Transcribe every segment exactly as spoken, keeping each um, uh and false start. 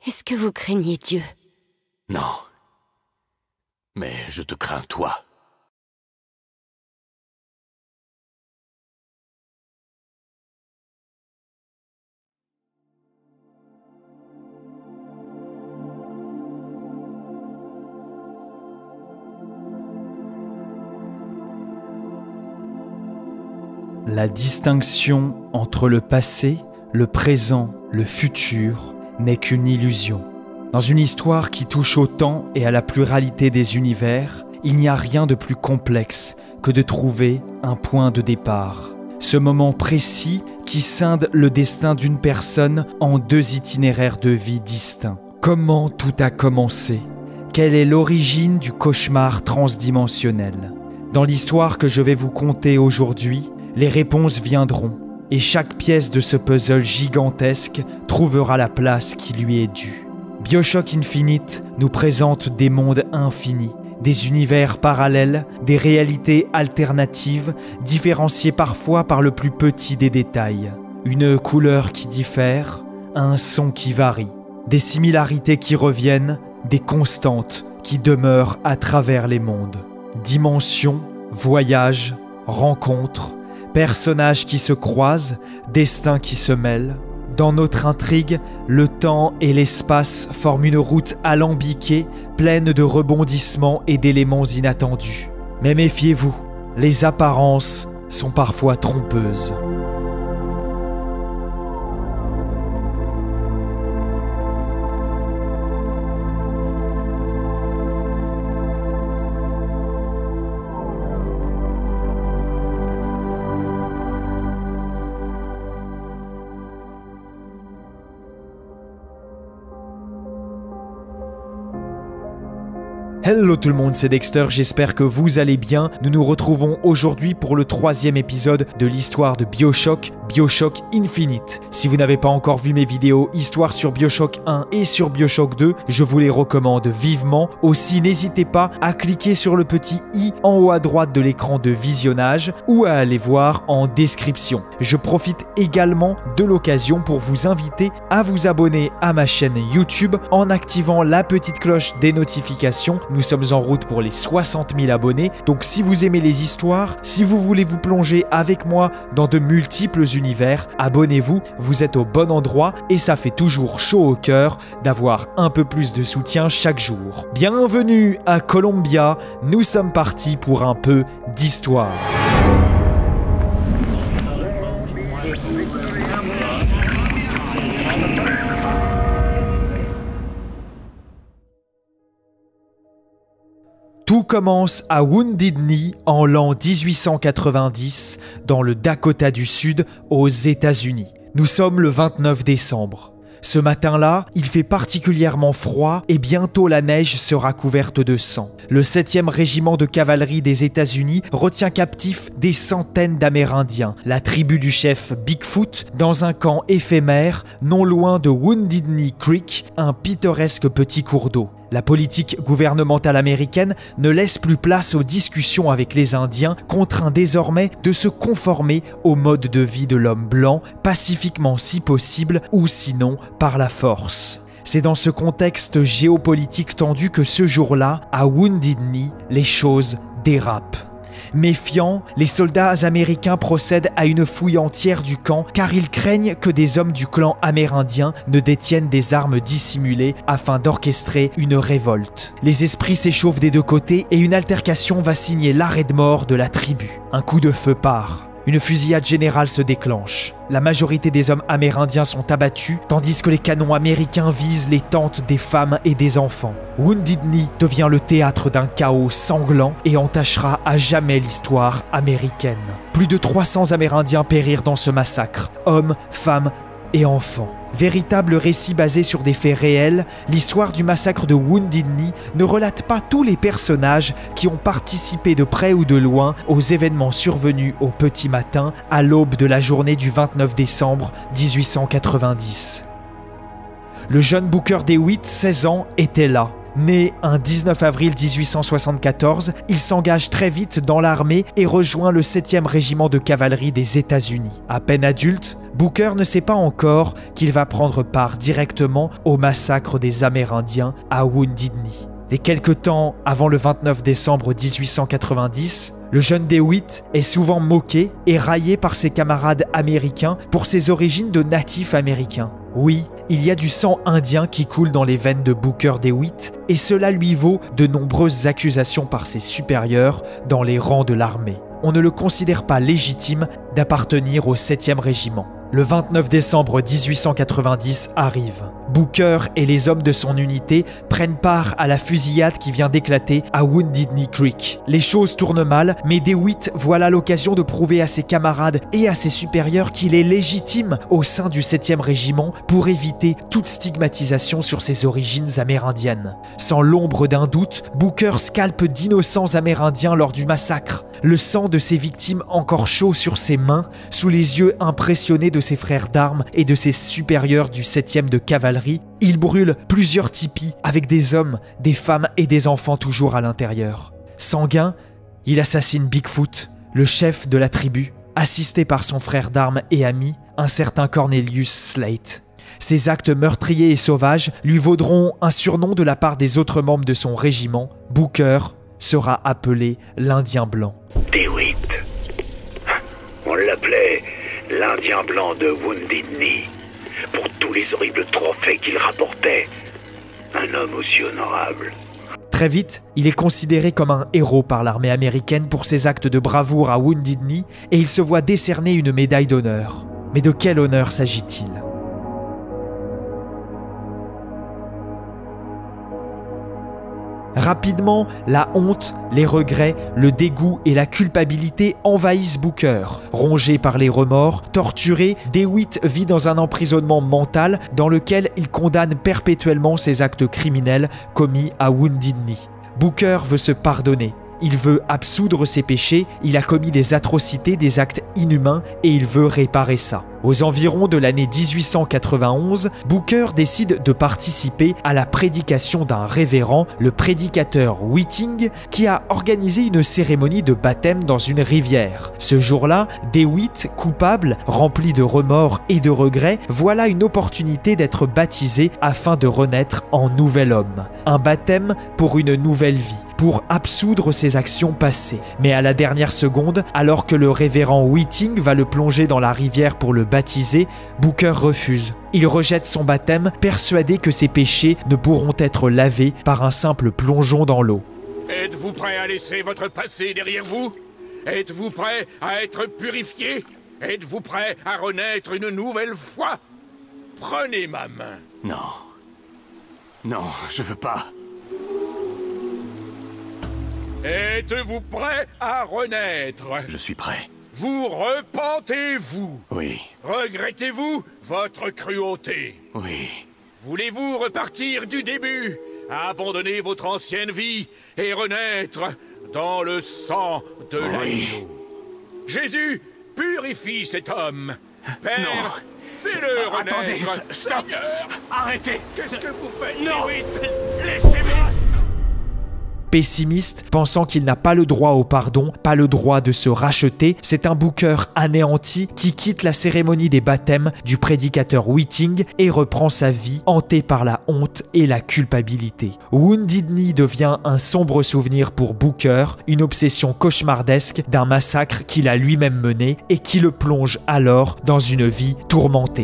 Est-ce que vous craignez Dieu? Non. Mais je te crains toi. La distinction entre le passé, le présent, le futur n'est qu'une illusion. Dans une histoire qui touche au temps et à la pluralité des univers, il n'y a rien de plus complexe que de trouver un point de départ. Ce moment précis qui scinde le destin d'une personne en deux itinéraires de vie distincts. Comment tout a commencé? Quelle est l'origine du cauchemar transdimensionnel? Dans l'histoire que je vais vous conter aujourd'hui, les réponses viendront et chaque pièce de ce puzzle gigantesque trouvera la place qui lui est due. BioShock Infinite nous présente des mondes infinis, des univers parallèles, des réalités alternatives, différenciées parfois par le plus petit des détails. Une couleur qui diffère, un son qui varie, des similarités qui reviennent, des constantes qui demeurent à travers les mondes. Dimensions, voyages, rencontres, personnages qui se croisent, destins qui se mêlent. Dans notre intrigue, le temps et l'espace forment une route alambiquée, pleine de rebondissements et d'éléments inattendus. Mais méfiez-vous, les apparences sont parfois trompeuses. Hello tout le monde, c'est Dexter, j'espère que vous allez bien. Nous nous retrouvons aujourd'hui pour le troisième épisode de l'histoire de BioShock, BioShock Infinite. Si vous n'avez pas encore vu mes vidéos histoire sur BioShock un et sur BioShock deux, je vous les recommande vivement. Aussi, n'hésitez pas à cliquer sur le petit i en haut à droite de l'écran de visionnage ou à aller voir en description. Je profite également de l'occasion pour vous inviter à vous abonner à ma chaîne YouTube en activant la petite cloche des notifications. Nous sommes en route pour les soixante mille abonnés, donc si vous aimez les histoires, si vous voulez vous plonger avec moi dans de multiples univers, abonnez-vous, vous êtes au bon endroit et ça fait toujours chaud au cœur d'avoir un peu plus de soutien chaque jour. Bienvenue à Columbia, nous sommes partis pour un peu d'histoire. Tout commence à Wounded Knee en l'an dix-huit cent quatre-vingt-dix dans le Dakota du Sud aux États-Unis. Nous sommes le vingt-neuf décembre. Ce matin-là, il fait particulièrement froid et bientôt la neige sera couverte de sang. Le septième régiment de cavalerie des États-Unis retient captifs des centaines d'Amérindiens, la tribu du chef Bigfoot, dans un camp éphémère non loin de Wounded Knee Creek, un pittoresque petit cours d'eau. La politique gouvernementale américaine ne laisse plus place aux discussions avec les Indiens, contraints désormais de se conformer au mode de vie de l'homme blanc, pacifiquement si possible ou sinon par la force. C'est dans ce contexte géopolitique tendu que ce jour-là, à Wounded Knee, les choses dérapent. Méfiants, les soldats américains procèdent à une fouille entière du camp car ils craignent que des hommes du clan amérindien ne détiennent des armes dissimulées afin d'orchestrer une révolte. Les esprits s'échauffent des deux côtés et une altercation va signer l'arrêt de mort de la tribu. Un coup de feu part. Une fusillade générale se déclenche. La majorité des hommes amérindiens sont abattus, tandis que les canons américains visent les tentes des femmes et des enfants. Wounded Knee devient le théâtre d'un chaos sanglant et entachera à jamais l'histoire américaine. Plus de trois cents Amérindiens périrent dans ce massacre, hommes, femmes et enfants. Véritable récit basé sur des faits réels, l'histoire du massacre de Wounded Knee ne relate pas tous les personnages qui ont participé de près ou de loin aux événements survenus au petit matin à l'aube de la journée du vingt-neuf décembre mille huit cent quatre-vingt-dix. Le jeune Booker DeWitt, seize ans, était là. Né un dix-neuf avril mille huit cent soixante-quatorze, il s'engage très vite dans l'armée et rejoint le septième régiment de cavalerie des États-Unis. À peine adulte, Booker ne sait pas encore qu'il va prendre part directement au massacre des Amérindiens à Wounded Knee. Et quelque temps avant le vingt-neuf décembre mille huit cent quatre-vingt-dix, le jeune DeWitt est souvent moqué et raillé par ses camarades américains pour ses origines de natif américain. Oui, il y a du sang indien qui coule dans les veines de Booker DeWitt et cela lui vaut de nombreuses accusations par ses supérieurs dans les rangs de l'armée. On ne le considère pas légitime d'appartenir au septième régiment. Le vingt-neuf décembre mille huit cent quatre-vingt-dix arrive. Booker et les hommes de son unité prennent part à la fusillade qui vient d'éclater à Wounded Knee Creek. Les choses tournent mal, mais DeWitt voit là l'occasion de prouver à ses camarades et à ses supérieurs qu'il est légitime au sein du septième régiment pour éviter toute stigmatisation sur ses origines amérindiennes. Sans l'ombre d'un doute, Booker scalpe d'innocents Amérindiens lors du massacre. Le sang de ses victimes encore chaud sur ses mains, sous les yeux impressionnés de ses frères d'armes et de ses supérieurs du septième de cavalerie, il brûle plusieurs tipis avec des hommes, des femmes et des enfants toujours à l'intérieur. Sanguin, il assassine Bigfoot, le chef de la tribu, assisté par son frère d'armes et ami, un certain Cornelius Slate. Ces actes meurtriers et sauvages lui vaudront un surnom de la part des autres membres de son régiment. Booker sera appelé l'Indien blanc. DeWitt. On l'appelait l'Indien blanc de Wounded Knee pour tous les horribles trophées qu'il rapportait. Un homme aussi honorable. Très vite, il est considéré comme un héros par l'armée américaine pour ses actes de bravoure à Wounded Knee et il se voit décerner une médaille d'honneur. Mais de quel honneur s'agit-il ? Rapidement, la honte, les regrets, le dégoût et la culpabilité envahissent Booker. Rongé par les remords, torturé, DeWitt vit dans un emprisonnement mental dans lequel il condamne perpétuellement ses actes criminels commis à Wounded Knee. Booker veut se pardonner. Il veut absoudre ses péchés, il a commis des atrocités, des actes inhumains et il veut réparer ça. Aux environs de l'année mille huit cent quatre-vingt-onze, Booker décide de participer à la prédication d'un révérend, le prédicateur Whiting, qui a organisé une cérémonie de baptême dans une rivière. Ce jour-là, DeWitt, coupable, rempli de remords et de regrets, voilà une opportunité d'être baptisé afin de renaître en nouvel homme. Un baptême pour une nouvelle vie, pour absoudre ses actions passées. Mais à la dernière seconde, alors que le révérend Whiting va le plonger dans la rivière pour le baptisé, Booker refuse. Il rejette son baptême, persuadé que ses péchés ne pourront être lavés par un simple plongeon dans l'eau. Êtes-vous prêt à laisser votre passé derrière vous? Êtes-vous prêt à être purifié? Êtes-vous prêt à renaître une nouvelle fois? Prenez ma main. Non. Non, je veux pas. Êtes-vous prêt à renaître? Je suis prêt. Vous repentez-vous? Oui. Regrettez-vous votre cruauté? Oui. Voulez-vous repartir du début, abandonner votre ancienne vie et renaître dans le sang de Oui. l'agneau? Jésus purifie cet homme. Père, Non. fais-le renaître. Attendez, je- stop. Seigneur, Arrêtez. qu'est-ce que vous faites? Non. DeWitt? Laissez-moi. Pessimiste, pensant qu'il n'a pas le droit au pardon, pas le droit de se racheter, c'est un Booker anéanti qui quitte la cérémonie des baptêmes du prédicateur Whiting et reprend sa vie hanté par la honte et la culpabilité. Wounded Knee devient un sombre souvenir pour Booker, une obsession cauchemardesque d'un massacre qu'il a lui-même mené et qui le plonge alors dans une vie tourmentée.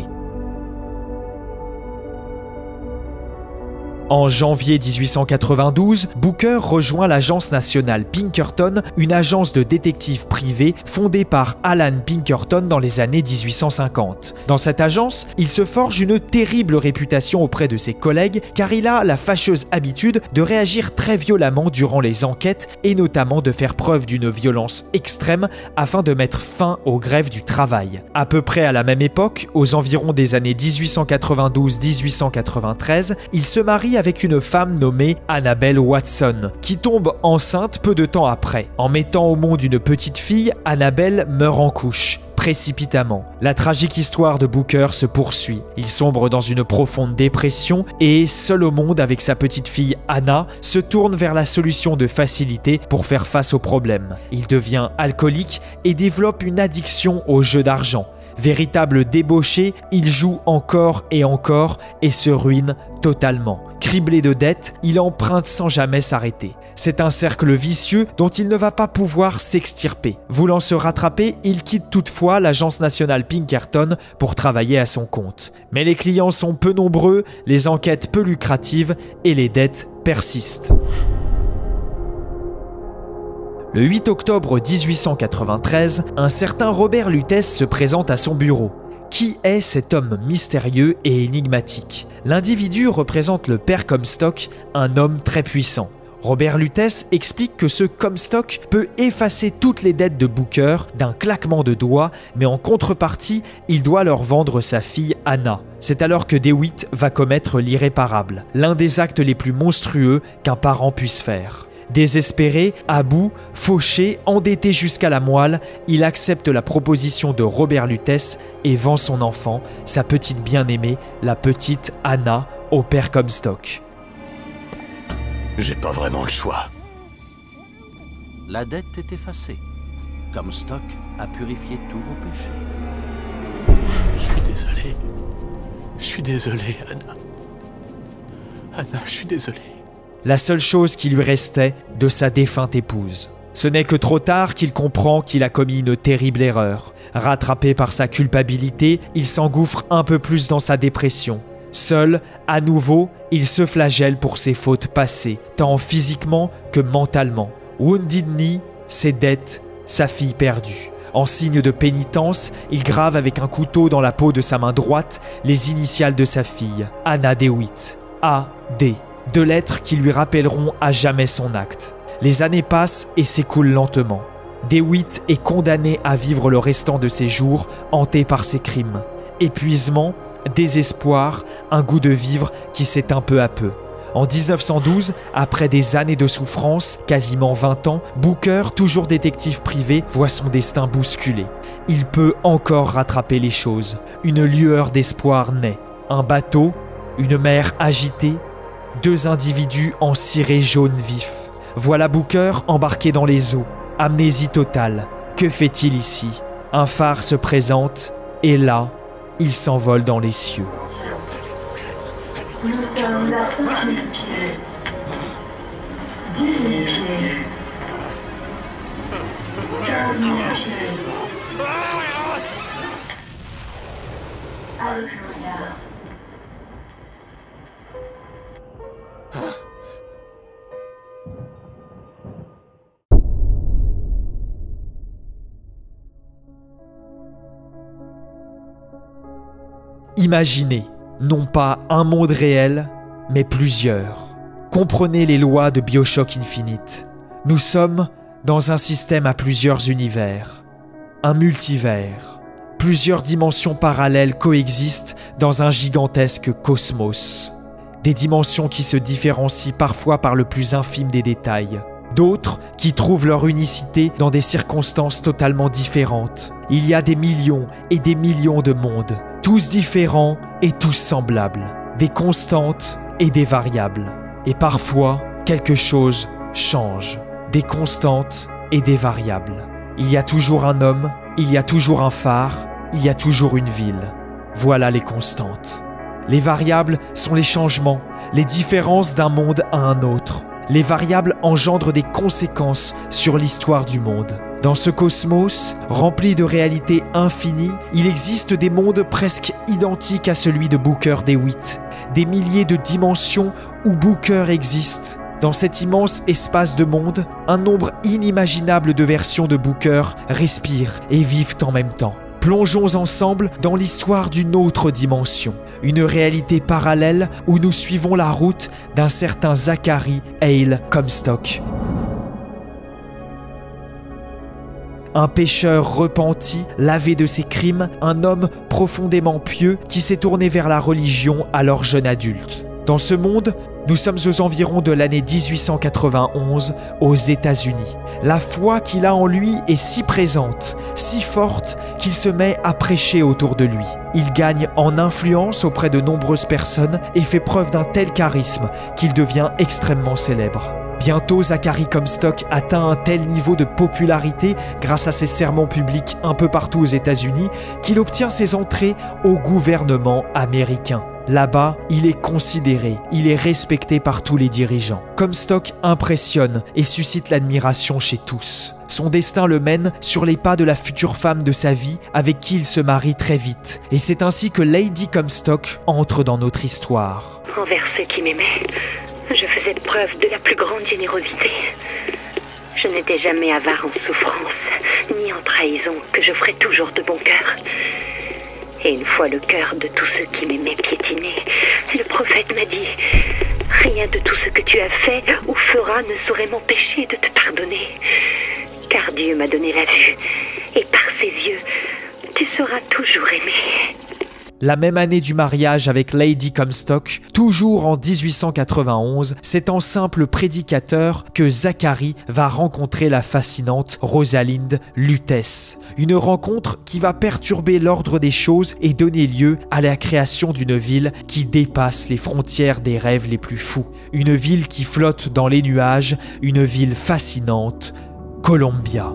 En janvier mille huit cent quatre-vingt-douze, Booker rejoint l'agence nationale Pinkerton, une agence de détectives privés fondée par Alan Pinkerton dans les années mille huit cent cinquante. Dans cette agence, il se forge une terrible réputation auprès de ses collègues car il a la fâcheuse habitude de réagir très violemment durant les enquêtes et notamment de faire preuve d'une violence extrême afin de mettre fin aux grèves du travail. À peu près à la même époque, aux environs des années mille huit cent quatre-vingt-douze à mille huit cent quatre-vingt-treize, il se marie avec une femme nommée Annabelle Watson, qui tombe enceinte peu de temps après. En mettant au monde une petite fille, Annabelle meurt en couche. précipitamment. La tragique histoire de Booker se poursuit. Il sombre dans une profonde dépression et, seul au monde avec sa petite fille Anna, se tourne vers la solution de facilité pour faire face aux problèmes. Il devient alcoolique et développe une addiction aux jeux d'argent. Véritable débauché, il joue encore et encore et se ruine totalement. Criblé de dettes, il emprunte sans jamais s'arrêter. C'est un cercle vicieux dont il ne va pas pouvoir s'extirper. Voulant se rattraper, il quitte toutefois l'agence nationale Pinkerton pour travailler à son compte. Mais les clients sont peu nombreux, les enquêtes peu lucratives et les dettes persistent. Le huit octobre mille huit cent quatre-vingt-treize, un certain Robert Lutèce se présente à son bureau. Qui est cet homme mystérieux et énigmatique? L'individu représente le père Comstock, un homme très puissant. Robert Lutèce explique que ce Comstock peut effacer toutes les dettes de Booker d'un claquement de doigts, mais en contrepartie, il doit leur vendre sa fille Anna. C'est alors que DeWitt va commettre l'irréparable, l'un des actes les plus monstrueux qu'un parent puisse faire. Désespéré, à bout, fauché, endetté jusqu'à la moelle, il accepte la proposition de Robert Lutèce et vend son enfant, sa petite bien-aimée, la petite Anna, au père Comstock. J'ai pas vraiment le choix. La dette est effacée. Comstock a purifié tous vos péchés. Je suis désolé. Je suis désolé, Anna. Anna, je suis désolé. La seule chose qui lui restait de sa défunte épouse. Ce n'est que trop tard qu'il comprend qu'il a commis une terrible erreur. Rattrapé par sa culpabilité, il s'engouffre un peu plus dans sa dépression. Seul, à nouveau, il se flagelle pour ses fautes passées, tant physiquement que mentalement. Wounded Knee, ses dettes, sa fille perdue. En signe de pénitence, il grave avec un couteau dans la peau de sa main droite les initiales de sa fille, Anna DeWitt. A D. Deux lettres qui lui rappelleront à jamais son acte. Les années passent et s'écoulent lentement. DeWitt est condamné à vivre le restant de ses jours hanté par ses crimes. Épuisement, désespoir, un goût de vivre qui s'éteint peu à peu. En mille neuf cent douze, après des années de souffrance, quasiment vingt ans, Booker, toujours détective privé, voit son destin bousculé. Il peut encore rattraper les choses. Une lueur d'espoir naît. Un bateau, une mer agitée, deux individus en ciré jaune vif. Voilà Booker embarqué dans les eaux. Amnésie totale. Que fait-il ici? Un phare se présente et là, il s'envole dans les cieux. Nous sommes la cinquième pied. dix mille pieds. quinze mille pieds. Alléluia. Imaginez, non pas un monde réel, mais plusieurs. Comprenez les lois de BioShock Infinite. Nous sommes dans un système à plusieurs univers, un multivers. Plusieurs dimensions parallèles coexistent dans un gigantesque cosmos. Des dimensions qui se différencient parfois par le plus infime des détails. D'autres qui trouvent leur unicité dans des circonstances totalement différentes. Il y a des millions et des millions de mondes, tous différents et tous semblables, des constantes et des variables. Et parfois, quelque chose change, des constantes et des variables. Il y a toujours un homme, il y a toujours un phare, il y a toujours une ville. Voilà les constantes. Les variables sont les changements, les différences d'un monde à un autre. Les variables engendrent des conséquences sur l'histoire du monde. Dans ce cosmos, rempli de réalités infinies, il existe des mondes presque identiques à celui de Booker DeWitt. Des milliers de dimensions où Booker existe. Dans cet immense espace de monde, un nombre inimaginable de versions de Booker respirent et vivent en même temps. Plongeons ensemble dans l'histoire d'une autre dimension, une réalité parallèle où nous suivons la route d'un certain Zachary Hale Comstock. Un pécheur repenti, lavé de ses crimes, un homme profondément pieux qui s'est tourné vers la religion alors jeune adulte. Dans ce monde, nous sommes aux environs de l'année dix-huit cent quatre-vingt-onze aux États-Unis. La foi qu'il a en lui est si présente, si forte, qu'il se met à prêcher autour de lui. Il gagne en influence auprès de nombreuses personnes et fait preuve d'un tel charisme qu'il devient extrêmement célèbre. Bientôt, Zachary Comstock atteint un tel niveau de popularité grâce à ses sermons publics un peu partout aux États-Unis qu'il obtient ses entrées au gouvernement américain. Là-bas, il est considéré, il est respecté par tous les dirigeants. Comstock impressionne et suscite l'admiration chez tous. Son destin le mène sur les pas de la future femme de sa vie avec qui il se marie très vite. Et c'est ainsi que Lady Comstock entre dans notre histoire. Envers ceux qui m'aimaient, je faisais preuve de la plus grande générosité. Je n'étais jamais avare en souffrance, ni en trahison, que je ferais toujours de bon cœur. Et une fois le cœur de tous ceux qui m'aimaient piétiné, le prophète m'a dit « Rien de tout ce que tu as fait ou feras ne saurait m'empêcher de te pardonner. Car Dieu m'a donné la vue, et par ses yeux, tu seras toujours aimé. » La même année du mariage avec Lady Comstock, toujours en dix-huit cent quatre-vingt-onze, c'est en simple prédicateur que Zachary va rencontrer la fascinante Rosalind Lutece. Une rencontre qui va perturber l'ordre des choses et donner lieu à la création d'une ville qui dépasse les frontières des rêves les plus fous. Une ville qui flotte dans les nuages, une ville fascinante, Columbia.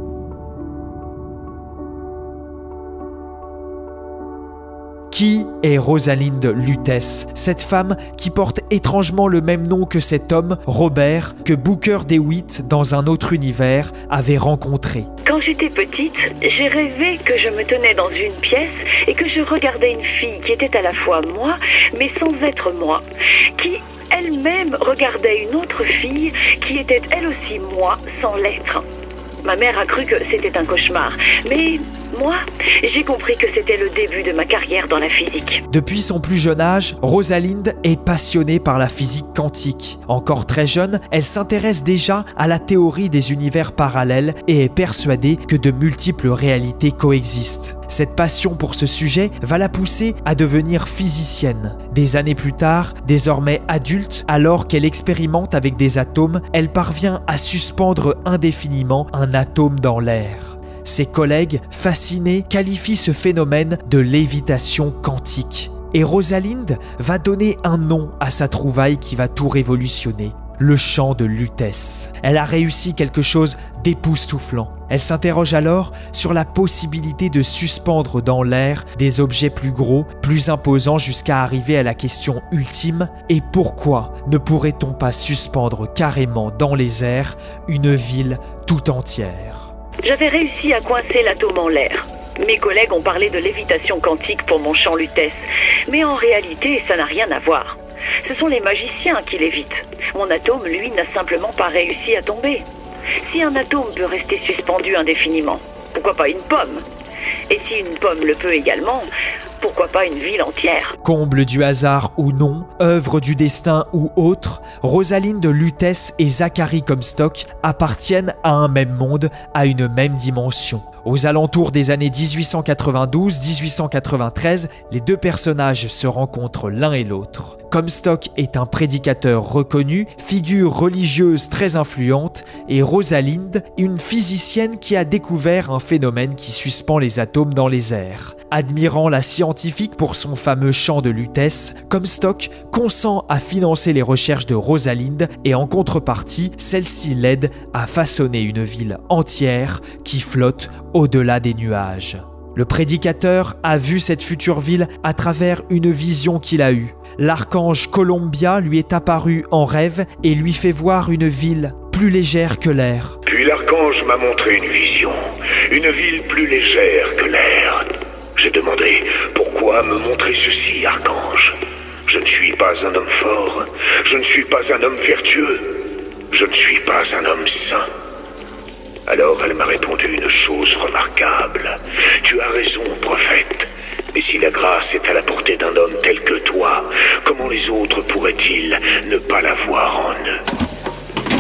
Qui est Rosalind Lutece, cette femme qui porte étrangement le même nom que cet homme, Robert, que Booker DeWitt, dans un autre univers, avait rencontré? Quand j'étais petite, j'ai rêvé que je me tenais dans une pièce et que je regardais une fille qui était à la fois moi, mais sans être moi, qui elle-même regardait une autre fille qui était elle aussi moi, sans l'être. Ma mère a cru que c'était un cauchemar, mais moi, j'ai compris que c'était le début de ma carrière dans la physique. Depuis son plus jeune âge, Rosalind est passionnée par la physique quantique. Encore très jeune, elle s'intéresse déjà à la théorie des univers parallèles et est persuadée que de multiples réalités coexistent. Cette passion pour ce sujet va la pousser à devenir physicienne. Des années plus tard, désormais adulte, alors qu'elle expérimente avec des atomes, elle parvient à suspendre indéfiniment un atome dans l'air. Ses collègues, fascinés, qualifient ce phénomène de lévitation quantique. Et Rosalind va donner un nom à sa trouvaille qui va tout révolutionner, le champ de Lutece. Elle a réussi quelque chose d'époustouflant. Elle s'interroge alors sur la possibilité de suspendre dans l'air des objets plus gros, plus imposants jusqu'à arriver à la question ultime: et pourquoi ne pourrait-on pas suspendre carrément dans les airs une ville tout entière? J'avais réussi à coincer l'atome en l'air. Mes collègues ont parlé de lévitation quantique pour mon champ Lutece, mais en réalité, ça n'a rien à voir. Ce sont les magiciens qui lévitent. Mon atome, lui, n'a simplement pas réussi à tomber. Si un atome peut rester suspendu indéfiniment, pourquoi pas une pomme? Et si une pomme le peut également, pourquoi pas une ville entière? Comble du hasard ou non, œuvre du destin ou autre, Rosalind Lutece et Zachary Comstock appartiennent à un même monde, à une même dimension. Aux alentours des années dix-huit cent quatre-vingt-douze à dix-huit cent quatre-vingt-treize, les deux personnages se rencontrent l'un et l'autre. Comstock est un prédicateur reconnu, figure religieuse très influente, et Rosalind, une physicienne qui a découvert un phénomène qui suspend les atomes dans les airs. Admirant la scientifique pour son fameux champ de Lutece, Comstock consent à financer les recherches de Rosalind et en contrepartie, celle-ci l'aide à façonner une ville entière qui flotte au-delà des nuages. Le prédicateur a vu cette future ville à travers une vision qu'il a eue. L'archange Columbia lui est apparu en rêve et lui fait voir une ville plus légère que l'air. Puis l'archange m'a montré une vision, une ville plus légère que l'air. J'ai demandé « Pourquoi me montrer ceci, archange ? Je ne suis pas un homme fort, je ne suis pas un homme vertueux, je ne suis pas un homme saint. » Alors elle m'a répondu une chose remarquable. « Tu as raison, prophète. Mais si la grâce est à la portée d'un homme tel que toi, comment les autres pourraient-ils ne pas la voir en eux ?»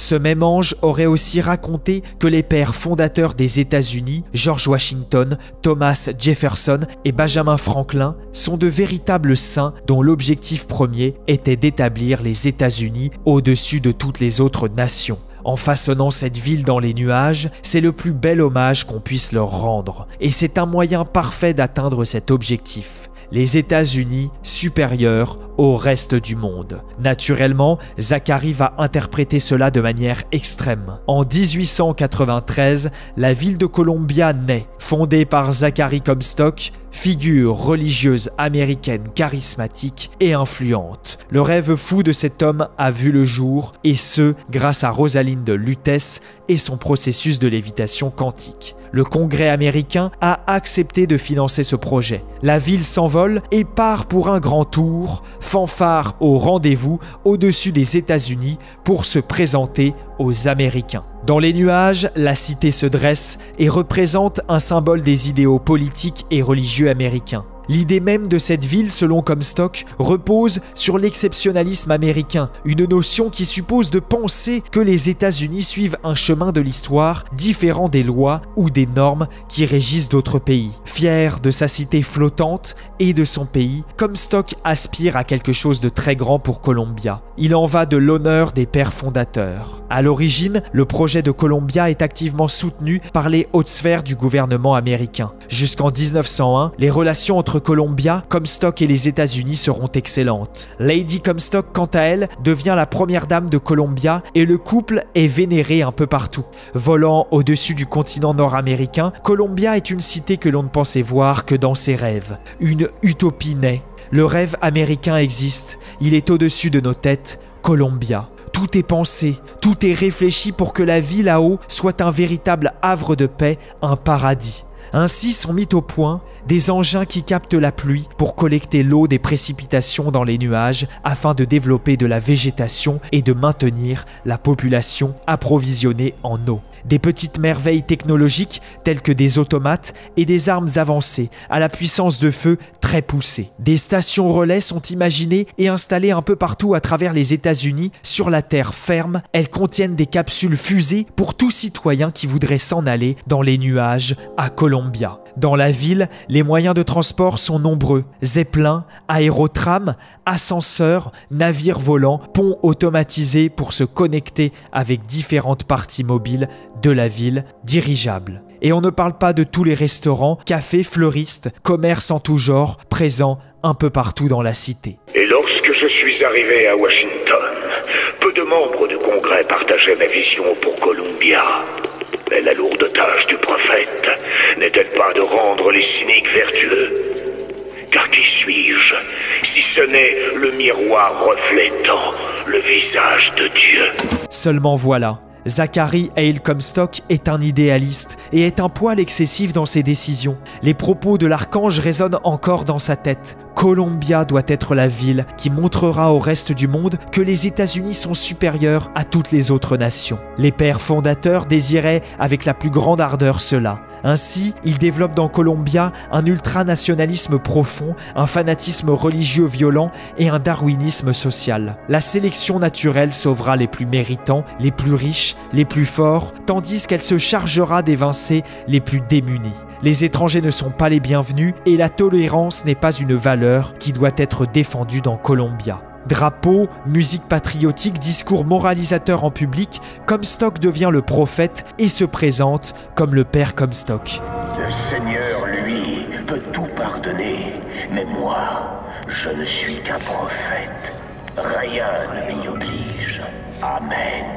Ce même ange aurait aussi raconté que les pères fondateurs des États-Unis, George Washington, Thomas Jefferson et Benjamin Franklin, sont de véritables saints dont l'objectif premier était d'établir les États-Unis au-dessus de toutes les autres nations. En façonnant cette ville dans les nuages, c'est le plus bel hommage qu'on puisse leur rendre, et c'est un moyen parfait d'atteindre cet objectif. Les États-Unis supérieurs au reste du monde. Naturellement, Zachary va interpréter cela de manière extrême. En dix-huit cent quatre-vingt-treize, la ville de Columbia naît, fondée par Zachary Comstock, figure religieuse américaine charismatique et influente. Le rêve fou de cet homme a vu le jour, et ce, grâce à Rosalind Lutece et son processus de lévitation quantique. Le Congrès américain a accepté de financer ce projet. La ville s'envole et part pour un grand tour, fanfare au rendez-vous au-dessus des États-Unis pour se présenter aux Américains. Dans les nuages, la cité se dresse et représente un symbole des idéaux politiques et religieux américains. L'idée même de cette ville, selon Comstock, repose sur l'exceptionnalisme américain, une notion qui suppose de penser que les États-Unis suivent un chemin de l'histoire différent des lois ou des normes qui régissent d'autres pays. Fier de sa cité flottante et de son pays, Comstock aspire à quelque chose de très grand pour Columbia. Il en va de l'honneur des pères fondateurs. À l'origine, le projet de Columbia est activement soutenu par les hautes sphères du gouvernement américain. Jusqu'en mille neuf cent un, les relations entre Columbia, Comstock et les États-Unis seront excellentes. Lady Comstock, quant à elle, devient la première dame de Columbia et le couple est vénéré un peu partout. Volant au-dessus du continent nord-américain, Columbia est une cité que l'on ne pensait voir que dans ses rêves. Une utopie naît. Le rêve américain existe. Il est au-dessus de nos têtes. Columbia. Tout est pensé, tout est réfléchi pour que la vie là-haut soit un véritable havre de paix, un paradis. Ainsi sont mis au point des engins qui captent la pluie pour collecter l'eau des précipitations dans les nuages afin de développer de la végétation et de maintenir la population approvisionnée en eau. Des petites merveilles technologiques telles que des automates et des armes avancées à la puissance de feu très poussée. Des stations relais sont imaginées et installées un peu partout à travers les États-Unis sur la terre ferme. Elles contiennent des capsules fusées pour tout citoyen qui voudrait s'en aller dans les nuages à Columbia. Dans la ville, les moyens de transport sont nombreux. Zeppelins, aérotrams, ascenseurs, navires volants, ponts automatisés pour se connecter avec différentes parties mobiles de la ville, dirigeables. Et on ne parle pas de tous les restaurants, cafés, fleuristes, commerces en tout genre, présents un peu partout dans la cité. Et lorsque je suis arrivé à Washington, peu de membres du Congrès partageaient ma vision pour Columbia. Mais la lourde tâche du prophète n'est-elle pas de rendre les cyniques vertueux? Car qui suis-je, si ce n'est le miroir reflétant le visage de Dieu? Seulement voilà, Zachary Hale Comstock est un idéaliste et est un poil excessif dans ses décisions. Les propos de l'archange résonnent encore dans sa tête. Columbia doit être la ville qui montrera au reste du monde que les États-Unis sont supérieurs à toutes les autres nations. Les pères fondateurs désiraient avec la plus grande ardeur cela. Ainsi, ils développent dans Columbia un ultranationalisme profond, un fanatisme religieux violent et un darwinisme social. La sélection naturelle sauvera les plus méritants, les plus riches, les plus forts, tandis qu'elle se chargera d'évincer les plus démunis. Les étrangers ne sont pas les bienvenus et la tolérance n'est pas une valeur qui doit être défendue dans Columbia. Drapeaux, musique patriotique, discours moralisateur en public, Comstock devient le prophète et se présente comme le père Comstock. Le Seigneur, lui, peut tout pardonner, mais moi, je ne suis qu'un prophète. Rien ne m'y oblige. Amen.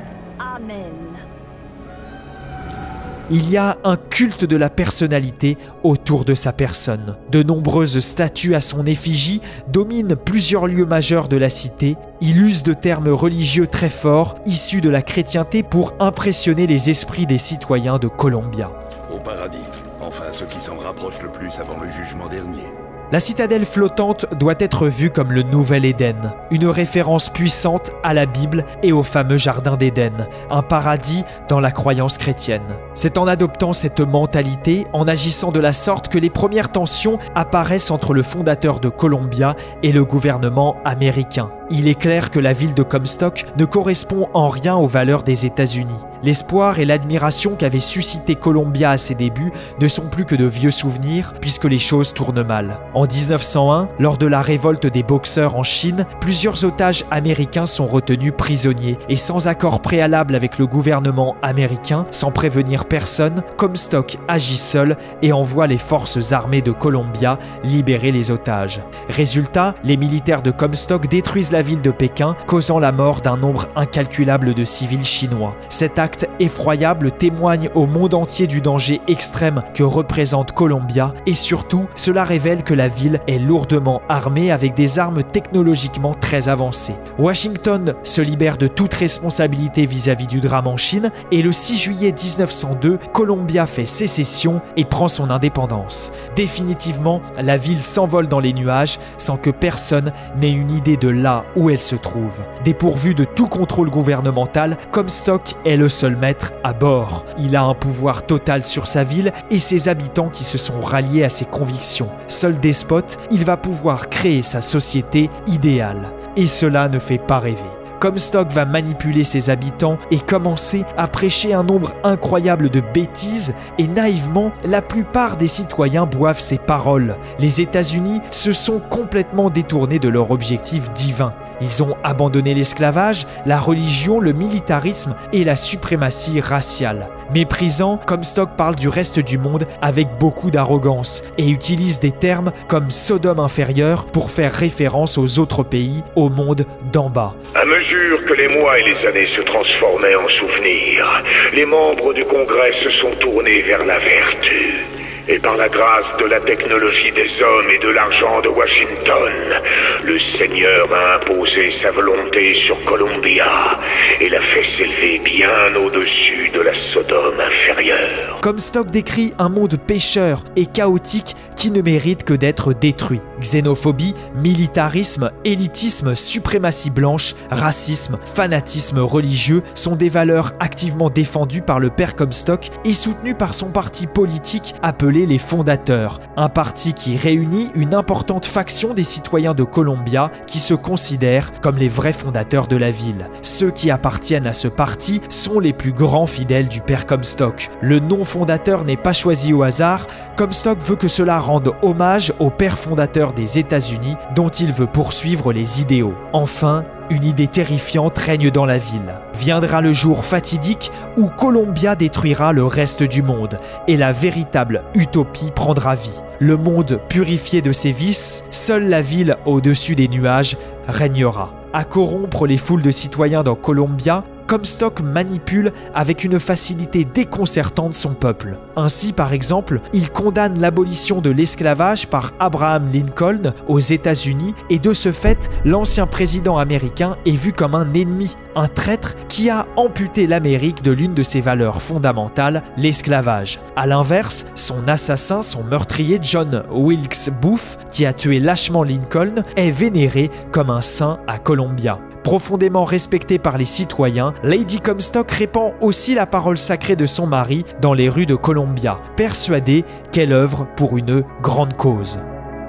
Amen. Il y a un culte de la personnalité autour de sa personne. De nombreuses statues à son effigie dominent plusieurs lieux majeurs de la cité. Il use de termes religieux très forts, issus de la chrétienté, pour impressionner les esprits des citoyens de Columbia. Au paradis, enfin ce qui s'en rapproche le plus avant le jugement dernier. La citadelle flottante doit être vue comme le nouvel Éden, une référence puissante à la Bible et au fameux jardin d'Éden, un paradis dans la croyance chrétienne. C'est en adoptant cette mentalité, en agissant de la sorte que les premières tensions apparaissent entre le fondateur de Columbia et le gouvernement américain. Il est clair que la ville de Comstock ne correspond en rien aux valeurs des États-Unis. L'espoir et l'admiration qu'avait suscité Columbia à ses débuts ne sont plus que de vieux souvenirs puisque les choses tournent mal. En dix-neuf cent un, lors de la révolte des Boxers en Chine, plusieurs otages américains sont retenus prisonniers et sans accord préalable avec le gouvernement américain, sans prévenir personne, Comstock agit seul et envoie les forces armées de Columbia libérer les otages. Résultat, les militaires de Comstock détruisent la ville de Pékin, causant la mort d'un nombre incalculable de civils chinois. Cet acte effroyable témoigne au monde entier du danger extrême que représente Columbia et surtout, cela révèle que la ville est lourdement armée avec des armes technologiquement très avancées. Washington se libère de toute responsabilité vis-à-vis du drame en Chine et le six juillet dix-neuf cent deux, Columbia fait sécession et prend son indépendance. Définitivement, la ville s'envole dans les nuages sans que personne n'ait une idée de là où elle se trouve. Dépourvu de tout contrôle gouvernemental, Comstock est le seul maître à bord. Il a un pouvoir total sur sa ville et ses habitants qui se sont ralliés à ses convictions. Seul despote, il va pouvoir créer sa société idéale. Et cela ne fait pas rêver. Comstock va manipuler ses habitants et commencer à prêcher un nombre incroyable de bêtises et naïvement, la plupart des citoyens boivent ses paroles. Les États-Unis se sont complètement détournés de leur objectif divin. Ils ont abandonné l'esclavage, la religion, le militarisme et la suprématie raciale. Méprisant, Comstock parle du reste du monde avec beaucoup d'arrogance et utilise des termes comme Sodome inférieure pour faire référence aux autres pays, au monde d'en bas. À mesure que les mois et les années se transformaient en souvenirs, les membres du Congrès se sont tournés vers la vertu. Et par la grâce de la technologie des hommes et de l'argent de Washington, le Seigneur a imposé sa volonté sur Columbia et l'a fait s'élever bien au-dessus de la Sodome inférieure. Comstock décrit un monde pécheur et chaotique qui ne mérite que d'être détruit. Xénophobie, militarisme, élitisme, suprématie blanche, racisme, fanatisme religieux sont des valeurs activement défendues par le père Comstock et soutenues par son parti politique appelé les Fondateurs, un parti qui réunit une importante faction des citoyens de Columbia qui se considèrent comme les vrais fondateurs de la ville. Ceux qui appartiennent à ce parti sont les plus grands fidèles du père Comstock. Le nom fondateur n'est pas choisi au hasard, Comstock veut que cela rende hommage au père fondateur des États-Unis dont il veut poursuivre les idéaux. Enfin, une idée terrifiante règne dans la ville. Viendra le jour fatidique où Columbia détruira le reste du monde et la véritable utopie prendra vie. Le monde purifié de ses vices, seule la ville au-dessus des nuages régnera. À corrompre les foules de citoyens dans Columbia, Comstock manipule avec une facilité déconcertante son peuple. Ainsi, par exemple, il condamne l'abolition de l'esclavage par Abraham Lincoln aux États-Unis et de ce fait, l'ancien président américain est vu comme un ennemi, un traître qui a amputé l'Amérique de l'une de ses valeurs fondamentales, l'esclavage. À l'inverse, son assassin, son meurtrier John Wilkes Booth, qui a tué lâchement Lincoln, est vénéré comme un saint à Columbia. Profondément respectée par les citoyens, Lady Comstock répand aussi la parole sacrée de son mari dans les rues de Columbia, persuadée qu'elle œuvre pour une grande cause.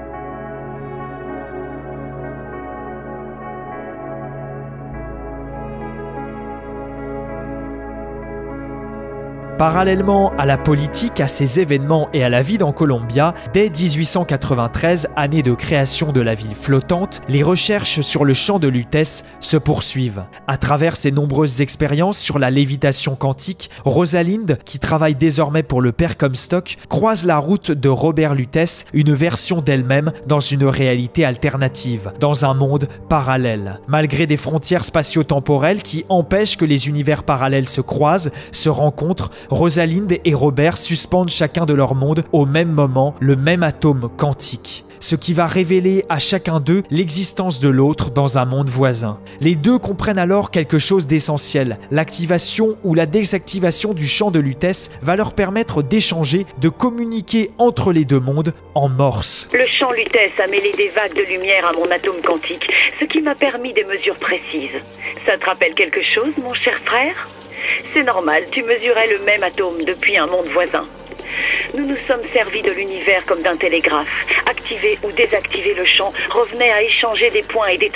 Parallèlement à la politique, à ces événements et à la vie dans Columbia, dès dix-huit cent quatre-vingt-treize, année de création de la ville flottante, les recherches sur le champ de Lutèce se poursuivent. À travers ses nombreuses expériences sur la lévitation quantique, Rosalind, qui travaille désormais pour le père Comstock, croise la route de Robert Lutèce, une version d'elle-même dans une réalité alternative, dans un monde parallèle. Malgré des frontières spatio-temporelles qui empêchent que les univers parallèles se croisent, se rencontrent, Rosalind et Robert suspendent chacun de leur monde au même moment, le même atome quantique. Ce qui va révéler à chacun d'eux l'existence de l'autre dans un monde voisin. Les deux comprennent alors quelque chose d'essentiel. L'activation ou la désactivation du champ de Lutèce va leur permettre d'échanger, de communiquer entre les deux mondes en morse. Le champ Lutèce a mêlé des vagues de lumière à mon atome quantique, ce qui m'a permis des mesures précises. Ça te rappelle quelque chose, mon cher frère ? C'est normal, tu mesurais le même atome depuis un monde voisin. Nous nous sommes servis de l'univers comme d'un télégraphe. Activer ou désactiver le champ revenait à échanger des points et des traits.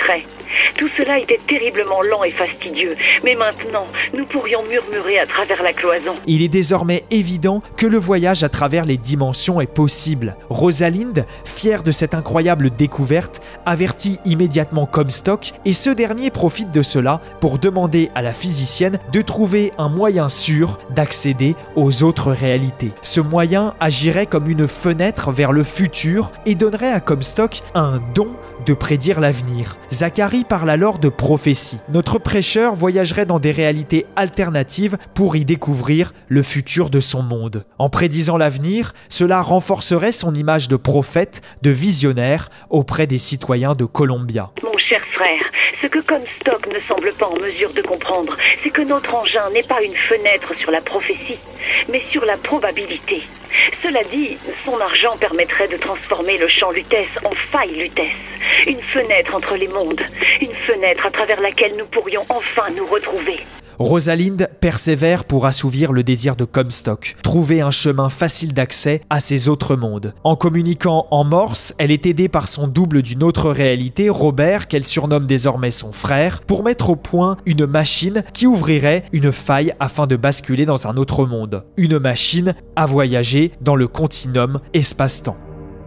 Tout cela était terriblement lent et fastidieux, mais maintenant, nous pourrions murmurer à travers la cloison. Il est désormais évident que le voyage à travers les dimensions est possible. Rosalind, fière de cette incroyable découverte, avertit immédiatement Comstock et ce dernier profite de cela pour demander à la physicienne de trouver un moyen sûr d'accéder aux autres réalités. Ce moyen agirait comme une fenêtre vers le futur et donnerait à Comstock un don de prédire l'avenir. Zachary parle alors de prophétie. Notre prêcheur voyagerait dans des réalités alternatives pour y découvrir le futur de son monde. En prédisant l'avenir, cela renforcerait son image de prophète, de visionnaire auprès des citoyens de Columbia. Mon cher frère, ce que Comstock ne semble pas en mesure de comprendre, c'est que notre engin n'est pas une fenêtre sur la prophétie, mais sur la probabilité. Cela dit, son argent permettrait de transformer le champ Lutèce en faille Lutèce, une fenêtre entre les mondes, une fenêtre à travers laquelle nous pourrions enfin nous retrouver. Rosalind persévère pour assouvir le désir de Comstock, trouver un chemin facile d'accès à ces autres mondes. En communiquant en morse, elle est aidée par son double d'une autre réalité, Robert, qu'elle surnomme désormais son frère, pour mettre au point une machine qui ouvrirait une faille afin de basculer dans un autre monde. Une machine à voyager dans le continuum espace-temps.